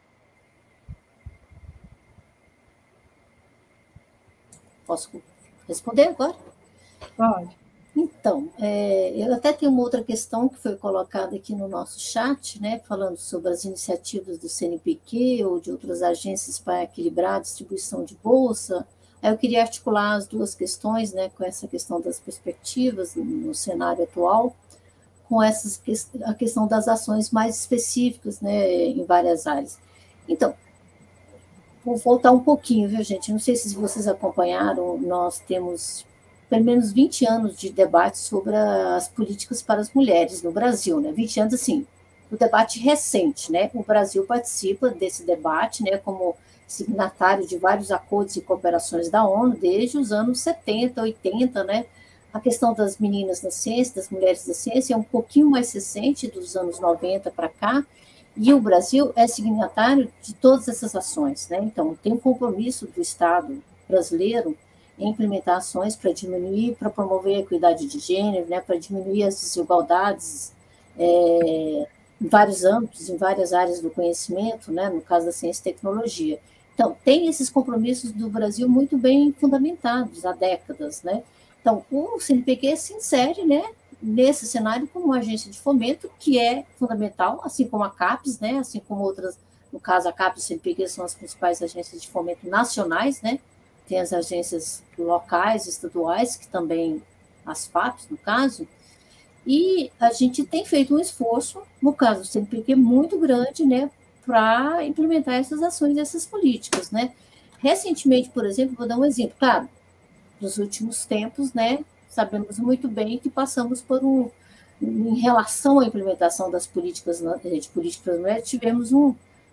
S2: Posso responder agora?
S1: Pode.
S2: Então, eu até tenho uma outra questão que foi colocada aqui no nosso chat, né, falando sobre as iniciativas do CNPq ou de outras agências para equilibrar a distribuição de bolsa. Aí eu queria articular as duas questões, né, com essa questão das perspectivas no cenário atual, com a questão das ações mais específicas, né, em várias áreas. Então, vou voltar um pouquinho, viu, gente? Não sei se vocês acompanharam, nós temos pelo menos 20 anos de debate sobre as políticas para as mulheres no Brasil, né? 20 anos, assim, o debate recente, né? O Brasil participa desse debate, né, como signatário de vários acordos e cooperações da ONU desde os anos 70, 80, né? A questão das meninas na ciência, das mulheres da ciência, é um pouquinho mais recente, dos anos 90 para cá, e o Brasil é signatário de todas essas ações, né? Então, tem um compromisso do Estado brasileiro em implementar ações para diminuir, para promover a equidade de gênero, né? Para diminuir as desigualdades em vários âmbitos, em várias áreas do conhecimento, né? No caso da ciência e tecnologia. Então, tem esses compromissos do Brasil muito bem fundamentados há décadas, né? Então, o CNPq se insere, né, nesse cenário como uma agência de fomento, que é fundamental, assim como a CAPES, né, assim como outras, no caso a CAPES e o CNPq são as principais agências de fomento nacionais, né, tem as agências locais, estaduais, que também, as FAPES, no caso, e a gente tem feito um esforço, no caso do CNPq, muito grande, né, para implementar essas ações, essas políticas, né. Recentemente, por exemplo, vou dar um exemplo, claro, nos últimos tempos, né, sabemos muito bem que passamos por em relação à implementação das políticas de mulheres, tivemos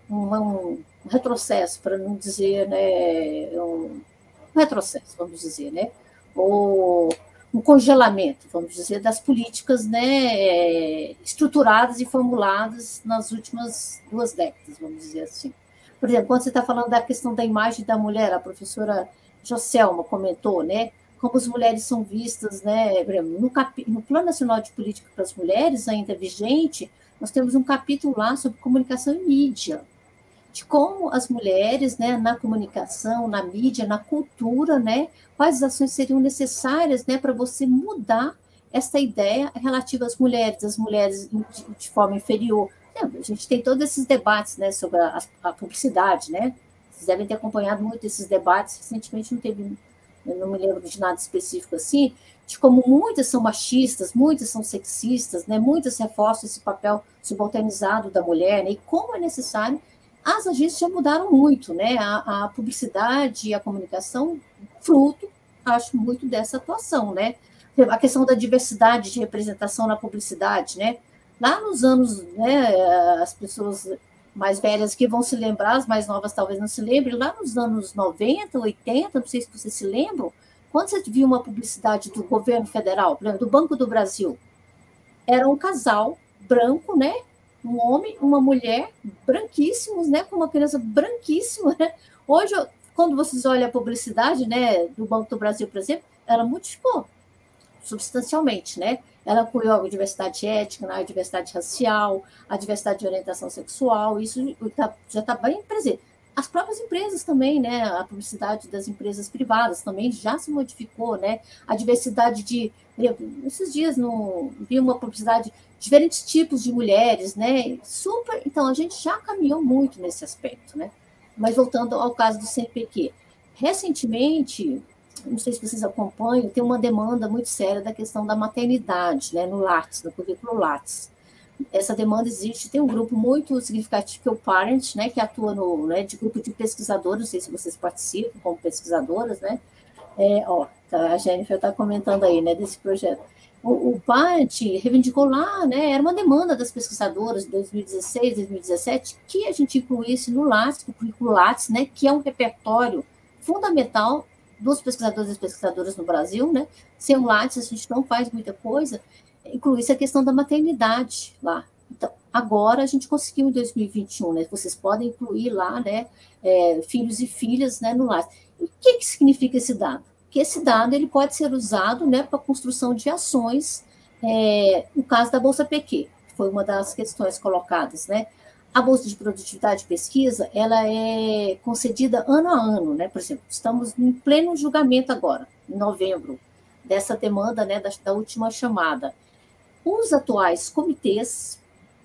S2: um retrocesso, para não dizer, né, um retrocesso, vamos dizer, né, ou um congelamento, vamos dizer, das políticas, né, estruturadas e formuladas nas últimas 2 décadas, vamos dizer assim. Por exemplo, quando você está falando da questão da imagem da mulher, a professora Joselma comentou, né, como as mulheres são vistas, né, no Plano Nacional de Política para as Mulheres, ainda vigente, nós temos um capítulo lá sobre comunicação e mídia, de como as mulheres, né, na comunicação, na mídia, na cultura, né, quais ações seriam necessárias, né, para você mudar essa ideia relativa às mulheres de forma inferior. A gente tem todos esses debates, né, sobre a publicidade, né? Vocês devem ter acompanhado muito esses debates. Recentemente não teve, eu não me lembro de nada específico assim, de como muitas são machistas, muitas são sexistas, né? Muitas reforçam esse papel subalternizado da mulher, né? E como é necessário. As agências já mudaram muito, né? A publicidade e a comunicação, fruto, acho, muito dessa atuação, né? A questão da diversidade de representação na publicidade, né? Lá nos anos, né, as pessoas mais velhas que vão se lembrar, as mais novas talvez não se lembrem, lá nos anos 90, 80, não sei se vocês se lembram, quando você viu uma publicidade do governo federal, por exemplo, do Banco do Brasil, era um casal branco, né? Um homem, uma mulher, branquíssimos, né? Com uma criança branquíssima, né? Hoje, quando vocês olham a publicidade, né, do Banco do Brasil, por exemplo, ela modificou substancialmente, né? Ela incluiu a diversidade étnica, a diversidade racial, a diversidade de orientação sexual, isso já está bem presente. As próprias empresas também, né? A publicidade das empresas privadas também já se modificou, né? A diversidade de... Esses dias vi uma publicidade de diferentes tipos de mulheres, né? Super... Então, a gente já caminhou muito nesse aspecto, né? Mas voltando ao caso do CNPq, recentemente, não sei se vocês acompanham, tem uma demanda muito séria da questão da maternidade, né? No Lattes, no currículo Lattes. Essa demanda existe, tem um grupo muito significativo, que é o Parent, né, que atua de grupo de pesquisadores, não sei se vocês participam como pesquisadoras, né, a Jennifer está comentando aí, né, desse projeto. O Parent reivindicou lá, né, era uma demanda das pesquisadoras de 2016, 2017, que a gente incluísse no Lattes, no currículo Lattes, né, que é um repertório fundamental dos pesquisadores e pesquisadoras no Brasil, né, sem o Lattes a gente não faz muita coisa, incluísse a questão da maternidade lá. Então, agora a gente conseguiu em 2021, né? Vocês podem incluir lá, né, filhos e filhas, né, no lar. E o que significa esse dado? Que esse dado ele pode ser usado, né, para a construção de ações, no caso da Bolsa PQ, que foi uma das questões colocadas, né? A Bolsa de Produtividade e Pesquisa, ela é concedida ano a ano, né? Por exemplo, estamos em pleno julgamento agora, em novembro, dessa demanda, né, da última chamada. Os atuais comitês,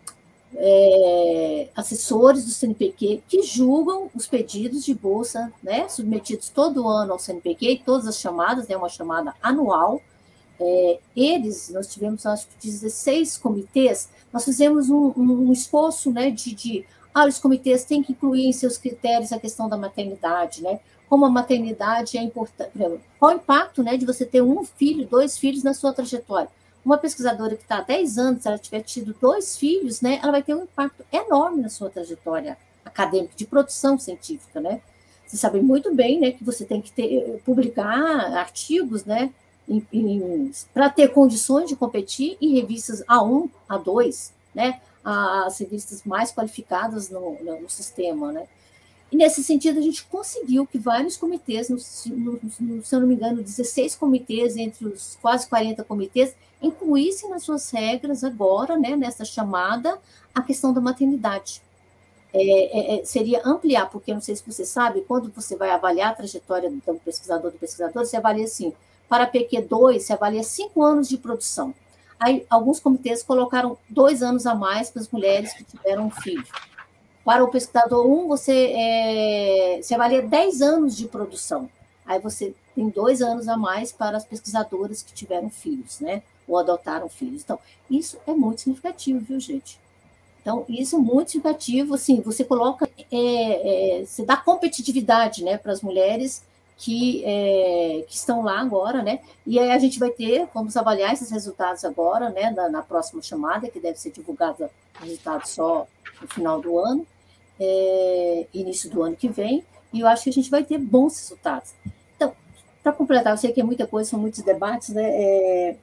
S2: assessores do CNPq, que julgam os pedidos de bolsa, né, submetidos todo ano ao CNPq, e todas as chamadas, né, uma chamada anual, nós tivemos, acho que 16 comitês, nós fizemos um esforço, né, os comitês têm que incluir em seus critérios a questão da maternidade, né, como a maternidade é importante, qual o impacto, né, de você ter 1 filho, 2 filhos na sua trajetória. Uma pesquisadora que está há 10 anos, se ela tiver tido 2 filhos, né, ela vai ter um impacto enorme na sua trajetória acadêmica, de produção científica, né. Vocês sabem muito bem, né, que você tem que publicar artigos, né, para ter condições de competir em revistas A1, A2, né, as revistas mais qualificadas no sistema, né. E, nesse sentido, a gente conseguiu que vários comitês, se eu não me engano, 16 comitês, entre os quase 40 comitês, incluíssem nas suas regras agora, né, nessa chamada, a questão da maternidade. Seria ampliar, porque não sei se você sabe, quando você vai avaliar a trajetória do pesquisador, você avalia assim, para a PQ2, você avalia 5 anos de produção. Aí, alguns comitês colocaram 2 anos a mais para as mulheres que tiveram um filho. Para o pesquisador 1, você avalia 10 anos de produção. Aí você tem 2 anos a mais para as pesquisadoras que tiveram filhos, né? Ou adotaram filhos. Então, isso é muito significativo, viu, gente? Então, isso é muito significativo, assim, você coloca, você dá competitividade, né, para as mulheres que estão lá agora, né? E aí a gente vamos avaliar esses resultados agora, né, na próxima chamada, que deve ser divulgada o resultado só no final do ano. início do ano que vem, e eu acho que a gente vai ter bons resultados. Então, para completar, eu sei que é muita coisa, são muitos debates, né?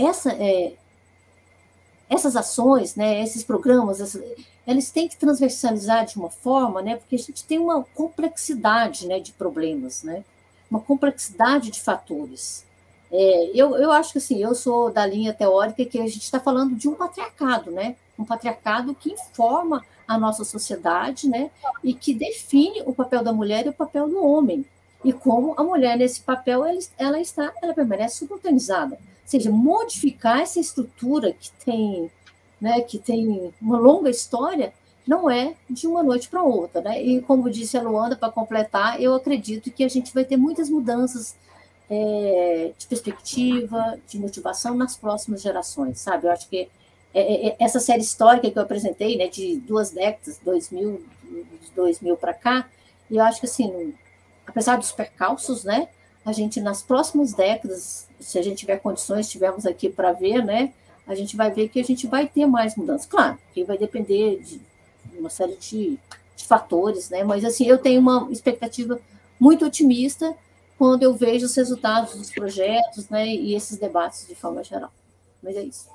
S2: Essas ações, né, esses programas, eles têm que transversalizar de uma forma, né, porque a gente tem uma complexidade, né, de problemas, né, uma complexidade de fatores. Eu acho que assim, eu sou da linha teórica que a gente está falando de um patriarcado, né, um patriarcado que informa a nossa sociedade, né, e que define o papel da mulher e o papel do homem, e como a mulher nesse papel ela permanece subalternizada. Ou seja, modificar essa estrutura que tem, né, que tem uma longa história, não é de uma noite para outra, né? E como disse a Luanda, para completar, eu acredito que a gente vai ter muitas mudanças de perspectiva, de motivação nas próximas gerações, sabe? Eu acho que essa série histórica que eu apresentei, né, de 2 décadas, 2000 para cá, e eu acho que assim, apesar dos percalços, né, a gente nas próximas décadas, se a gente tiver condições, estivermos aqui para ver, né, a gente vai ver que a gente vai ter mais mudanças. Claro, que vai depender de uma série de fatores, né, mas assim, eu tenho uma expectativa muito otimista quando eu vejo os resultados dos projetos, né, e esses debates de forma geral. Mas é isso.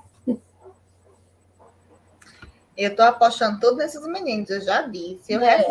S5: Eu estou apostando tudo nesses meninos, eu já disse.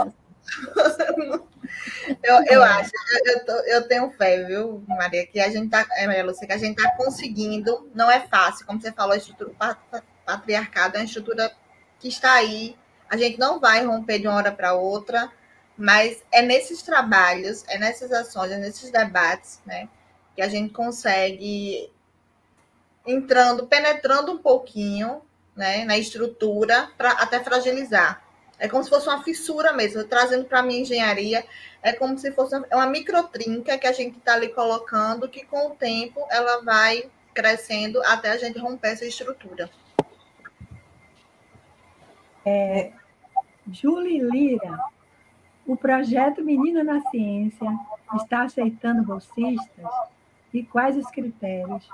S5: Eu acho, eu tenho fé, viu, Maria, que a gente tá, Maria Lúcia, que a gente está conseguindo, não é fácil, como você falou, a estrutura patriarcado é uma estrutura que está aí, a gente não vai romper de uma hora para outra, mas é nesses trabalhos, é nessas ações, é nesses debates, né, que a gente consegue penetrando um pouquinho, né, na estrutura, para até fragilizar. É como se fosse uma fissura mesmo, trazendo para a minha engenharia, é como se fosse uma microtrinca que a gente está ali colocando, que com o tempo ela vai crescendo até a gente romper essa estrutura.
S1: Julie Lira, o projeto Menina na Ciência está aceitando bolsistas? E quais os critérios?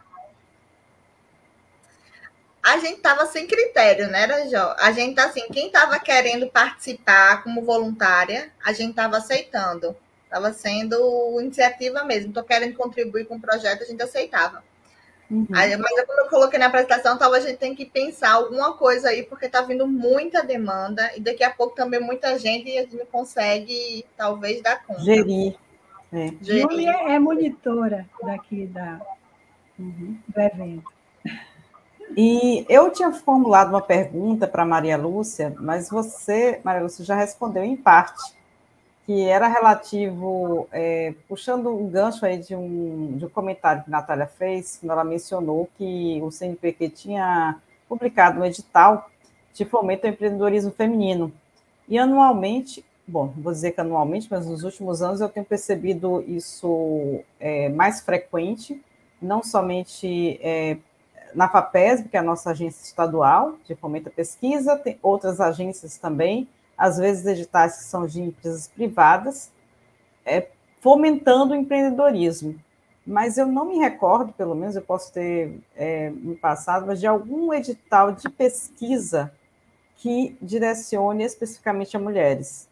S5: A gente estava sem critério, né, Rajó? A gente tá assim, quem estava querendo participar como voluntária, a gente estava aceitando. Estava sendo iniciativa mesmo. Estou querendo contribuir com o projeto, a gente aceitava. Uhum. Mas quando eu coloquei na apresentação, talvez a gente tenha que pensar alguma coisa aí, porque está vindo muita demanda e daqui a pouco também muita gente e a gente não consegue, talvez, dar conta.
S4: Gerir.
S1: Júlia é monitora daqui do evento.
S4: E eu tinha formulado uma pergunta para Maria Lúcia, mas você, Maria Lúcia, já respondeu em parte, que era relativo, puxando um gancho aí de um comentário que a Natália fez, quando ela mencionou que o CNPq tinha publicado um edital de fomento ao empreendedorismo feminino. E anualmente, bom, não vou dizer que anualmente, mas nos últimos anos eu tenho percebido isso mais frequente, não somente na FAPESB, que é a nossa agência estadual de fomento à pesquisa, tem outras agências também, às vezes editais que são de empresas privadas, fomentando o empreendedorismo. Mas eu não me recordo, pelo menos eu posso ter me passado, mas de algum edital de pesquisa que direcione especificamente a mulheres.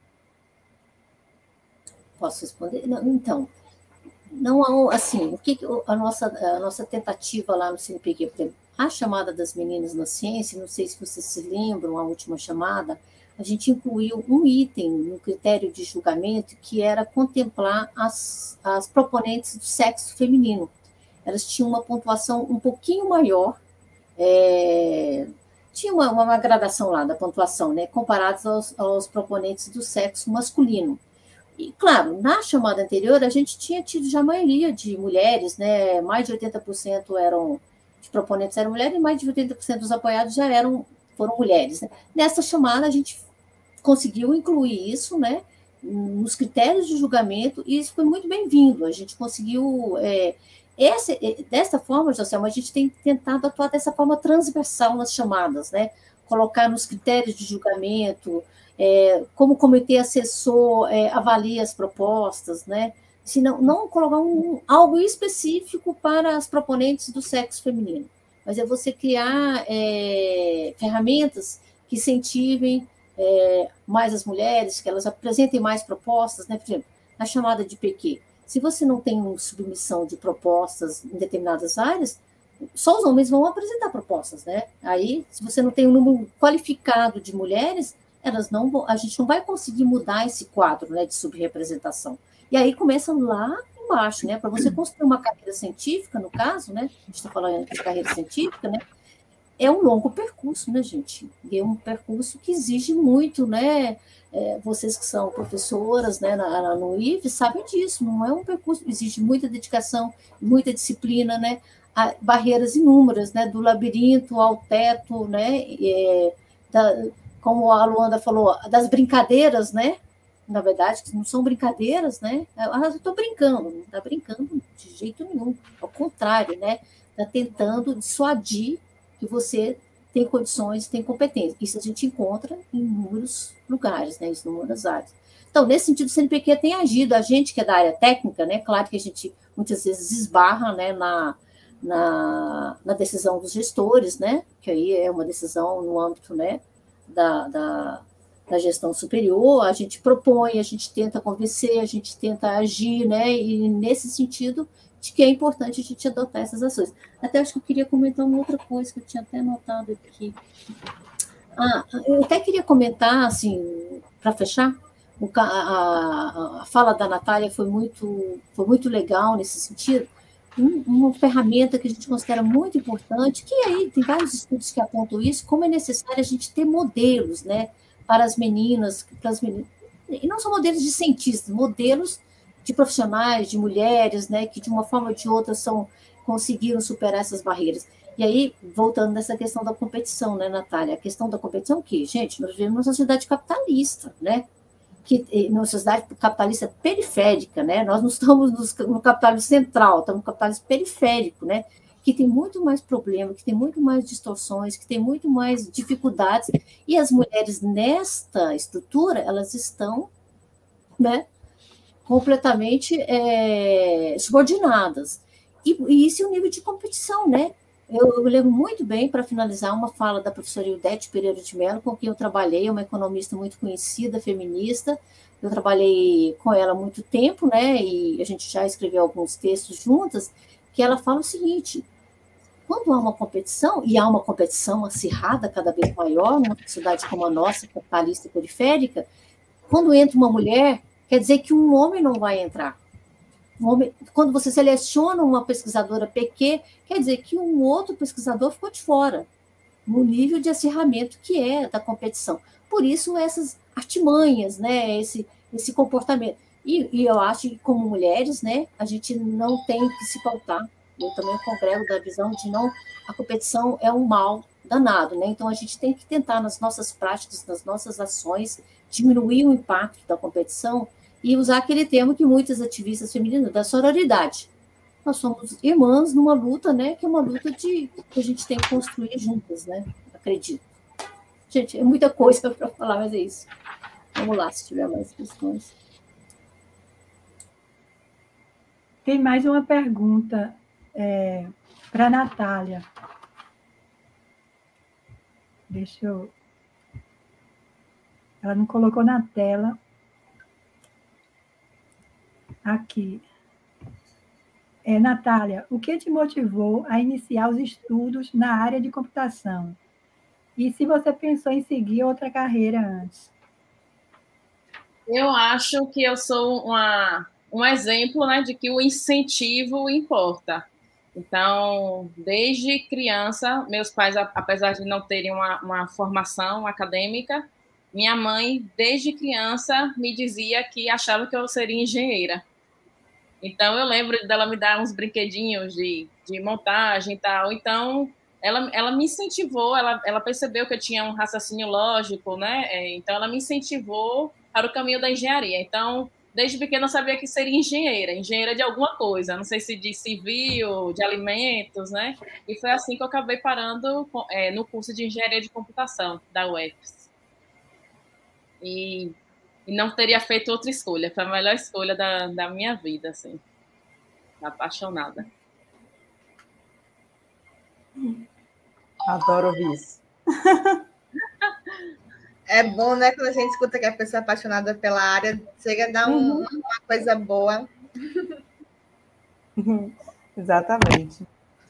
S2: Posso responder? Não, então, não há, assim, o que a nossa tentativa lá no CNPq, por exemplo, a chamada das meninas na ciência, não sei se vocês se lembram, a última chamada, a gente incluiu um item no critério de julgamento que era contemplar as proponentes do sexo feminino. Elas tinham uma pontuação um pouquinho maior, tinha uma gradação lá da pontuação, né, comparados aos proponentes do sexo masculino. E, claro, na chamada anterior, a gente tinha tido já a maioria de mulheres, né? Mais de 80% de proponentes eram mulheres e mais de 80% dos apoiados já foram mulheres. Né? Nessa chamada, a gente conseguiu incluir isso, né, nos critérios de julgamento, e isso foi muito bem-vindo. A gente conseguiu... dessa forma, Joselma, a gente tem tentado atuar dessa forma transversal nas chamadas, né? Colocar nos critérios de julgamento... como o comitê assessor avalia as propostas, né? Se não colocar algo específico para as proponentes do sexo feminino, mas é você criar ferramentas que incentivem mais as mulheres, que elas apresentem mais propostas, né? Por exemplo, na chamada de PQ. Se você não tem uma submissão de propostas em determinadas áreas, só os homens vão apresentar propostas, né? Aí, se você não tem um número qualificado de mulheres, a gente não vai conseguir mudar esse quadro, né, de subrepresentação. E aí começa lá embaixo, né? Para você construir uma carreira científica, no caso, né? A gente está falando de carreira científica, né? É um longo percurso, né, gente? E é um percurso que exige muito, né? Vocês que são professoras, né, no IFE, sabem disso. Não é um percurso, exige muita dedicação, muita disciplina, né? Há barreiras inúmeras, né? Do labirinto ao teto, né? Como a Luanda falou, das brincadeiras, né? Na verdade, que não são brincadeiras, né? Eu estou brincando, não está brincando de jeito nenhum. Ao contrário, né? Está tentando dissuadir que você tem condições, tem competência. Isso a gente encontra em inúmeros lugares, né? Em inúmeras áreas. Então, nesse sentido, o CNPq tem agido. A gente que é da área técnica, né? Claro que a gente muitas vezes esbarra, né? Na decisão dos gestores, né? Que aí é uma decisão no âmbito, né? Da gestão superior, a gente propõe, a gente tenta convencer, a gente tenta agir, né? E nesse sentido de que é importante a gente adotar essas ações. Até acho que eu queria comentar uma outra coisa que eu tinha até anotado aqui. Eu até queria comentar, assim, para fechar, a fala da Natália foi muito legal nesse sentido. Uma ferramenta que a gente considera muito importante, que aí tem vários estudos que apontam isso, como é necessário a gente ter modelos, né, para as meninas, e não são modelos de cientistas, modelos de profissionais, de mulheres, né, que de uma forma ou de outra conseguiram superar essas barreiras. E aí, voltando nessa questão da competição, né, Natália? A questão da competição é o quê? Gente, nós vivemos numa sociedade capitalista, né? Numa sociedade capitalista periférica, né? Nós não estamos no capitalismo central, estamos no capitalismo periférico, né? Que tem muito mais problema, que tem muito mais distorções, que tem muito mais dificuldades, e as mulheres nesta estrutura, elas estão, né, completamente subordinadas. E isso é um nível de competição, né? Eu lembro muito bem, para finalizar, uma fala da professora Ildete Pereira de Mello, com quem eu trabalhei, uma economista muito conhecida, feminista. Eu trabalhei com ela há muito tempo, né? E a gente já escreveu alguns textos juntas, que ela fala o seguinte: quando há uma competição, e há uma competição acirrada, cada vez maior, numa sociedade como a nossa, capitalista e periférica, quando entra uma mulher, quer dizer que um homem não vai entrar. Quando você seleciona uma pesquisadora PQ, quer dizer que um outro pesquisador ficou de fora, no nível de acirramento que é da competição. Por isso, essas artimanhas, né, esse comportamento. E eu acho que, como mulheres, né, a gente não tem que se pautar. Eu também congrego da visão de a competição é um mal danado, né? Então, a gente tem que tentar, nas nossas práticas, nas nossas ações, diminuir o impacto da competição e usar aquele termo que muitas ativistas femininas, da sororidade. Nós somos irmãs numa luta, né, que é uma luta que a gente tem que construir juntas, né? Acredito. Gente, é muita coisa para falar, mas é isso. Vamos lá, se tiver mais questões.
S1: Tem mais uma pergunta para a Natália. Deixa eu... Ela não colocou na tela. Aqui. Natália, o que te motivou a iniciar os estudos na área de computação? E se você pensou em seguir outra carreira antes?
S3: Eu acho que eu sou um exemplo, né, de que o incentivo importa. Então, desde criança, meus pais, apesar de não terem uma formação acadêmica, minha mãe, desde criança, me dizia que achava que eu seria engenheira. Então, eu lembro dela me dar uns brinquedinhos de montagem e tal. Então, ela me incentivou, ela percebeu que eu tinha um raciocínio lógico, né? Então, ela me incentivou para o caminho da engenharia. Então, desde pequena eu sabia que seria engenheira de alguma coisa, não sei se de civil, de alimentos, né? E foi assim que eu acabei parando no curso de engenharia de computação da UFRS. E não teria feito outra escolha, foi a melhor escolha da minha vida, assim. Apaixonada.
S4: Adoro ouvir isso.
S5: É bom, né? Quando a gente escuta que a pessoa é apaixonada pela área, chega a dar uma coisa boa.
S4: Exatamente.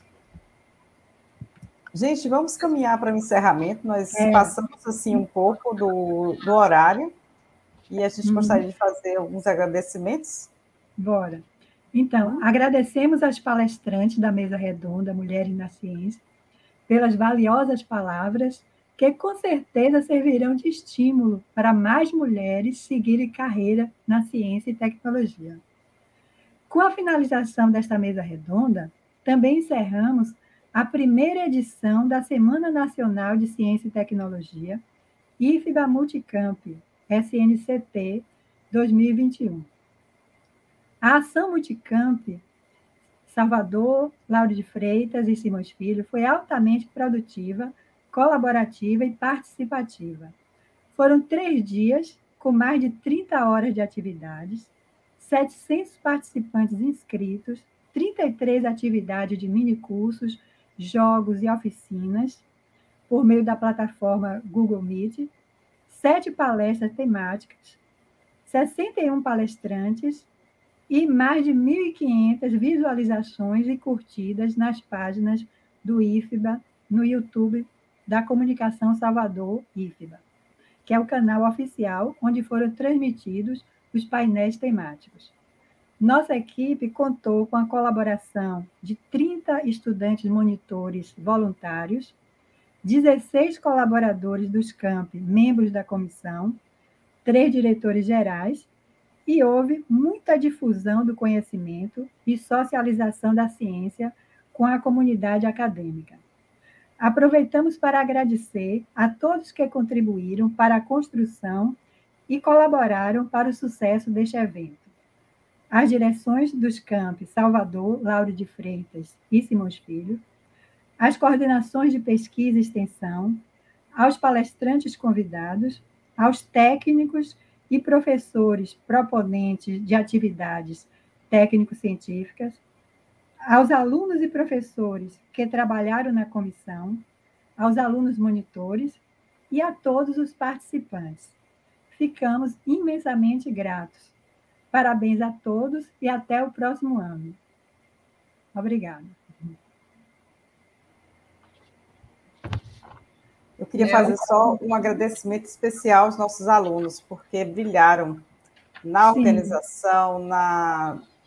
S4: Gente, vamos caminhar para o encerramento. Nós passamos assim um pouco do horário e a gente gostaria de fazer alguns agradecimentos.
S1: Bora. Então, agradecemos às palestrantes da Mesa Redonda Mulheres na Ciência pelas valiosas palavras que com certeza servirão de estímulo para mais mulheres seguirem carreira na ciência e tecnologia. Com a finalização desta mesa redonda, também encerramos a primeira edição da Semana Nacional de Ciência e Tecnologia, IFBA Multicamp, SNCT 2021. A ação Multicamp Salvador, Lauro de Freitas e Simões Filho foi altamente produtiva, colaborativa e participativa. Foram 3 dias, com mais de 30 horas de atividades, 700 participantes inscritos, 33 atividades de minicursos, jogos e oficinas, por meio da plataforma Google Meet, 7 palestras temáticas, 61 palestrantes e mais de 1.500 visualizações e curtidas nas páginas do IFBA no YouTube da Comunicação Salvador IFBA, que é o canal oficial onde foram transmitidos os painéis temáticos. Nossa equipe contou com a colaboração de 30 estudantes monitores voluntários, 16 colaboradores dos campi, membros da comissão, 3 diretores gerais, e houve muita difusão do conhecimento e socialização da ciência com a comunidade acadêmica. Aproveitamos para agradecer a todos que contribuíram para a construção e colaboraram para o sucesso deste evento. As direções dos campi Salvador, Lauro de Freitas e Simões Filho, as coordenações de pesquisa e extensão, aos palestrantes convidados, aos técnicos e professores proponentes de atividades técnico-científicas, aos alunos e professores que trabalharam na comissão, aos alunos monitores e a todos os participantes. Ficamos imensamente gratos. Parabéns a todos e até o próximo ano. Obrigada.
S4: Eu queria fazer só um agradecimento especial aos nossos alunos, porque brilharam na organização,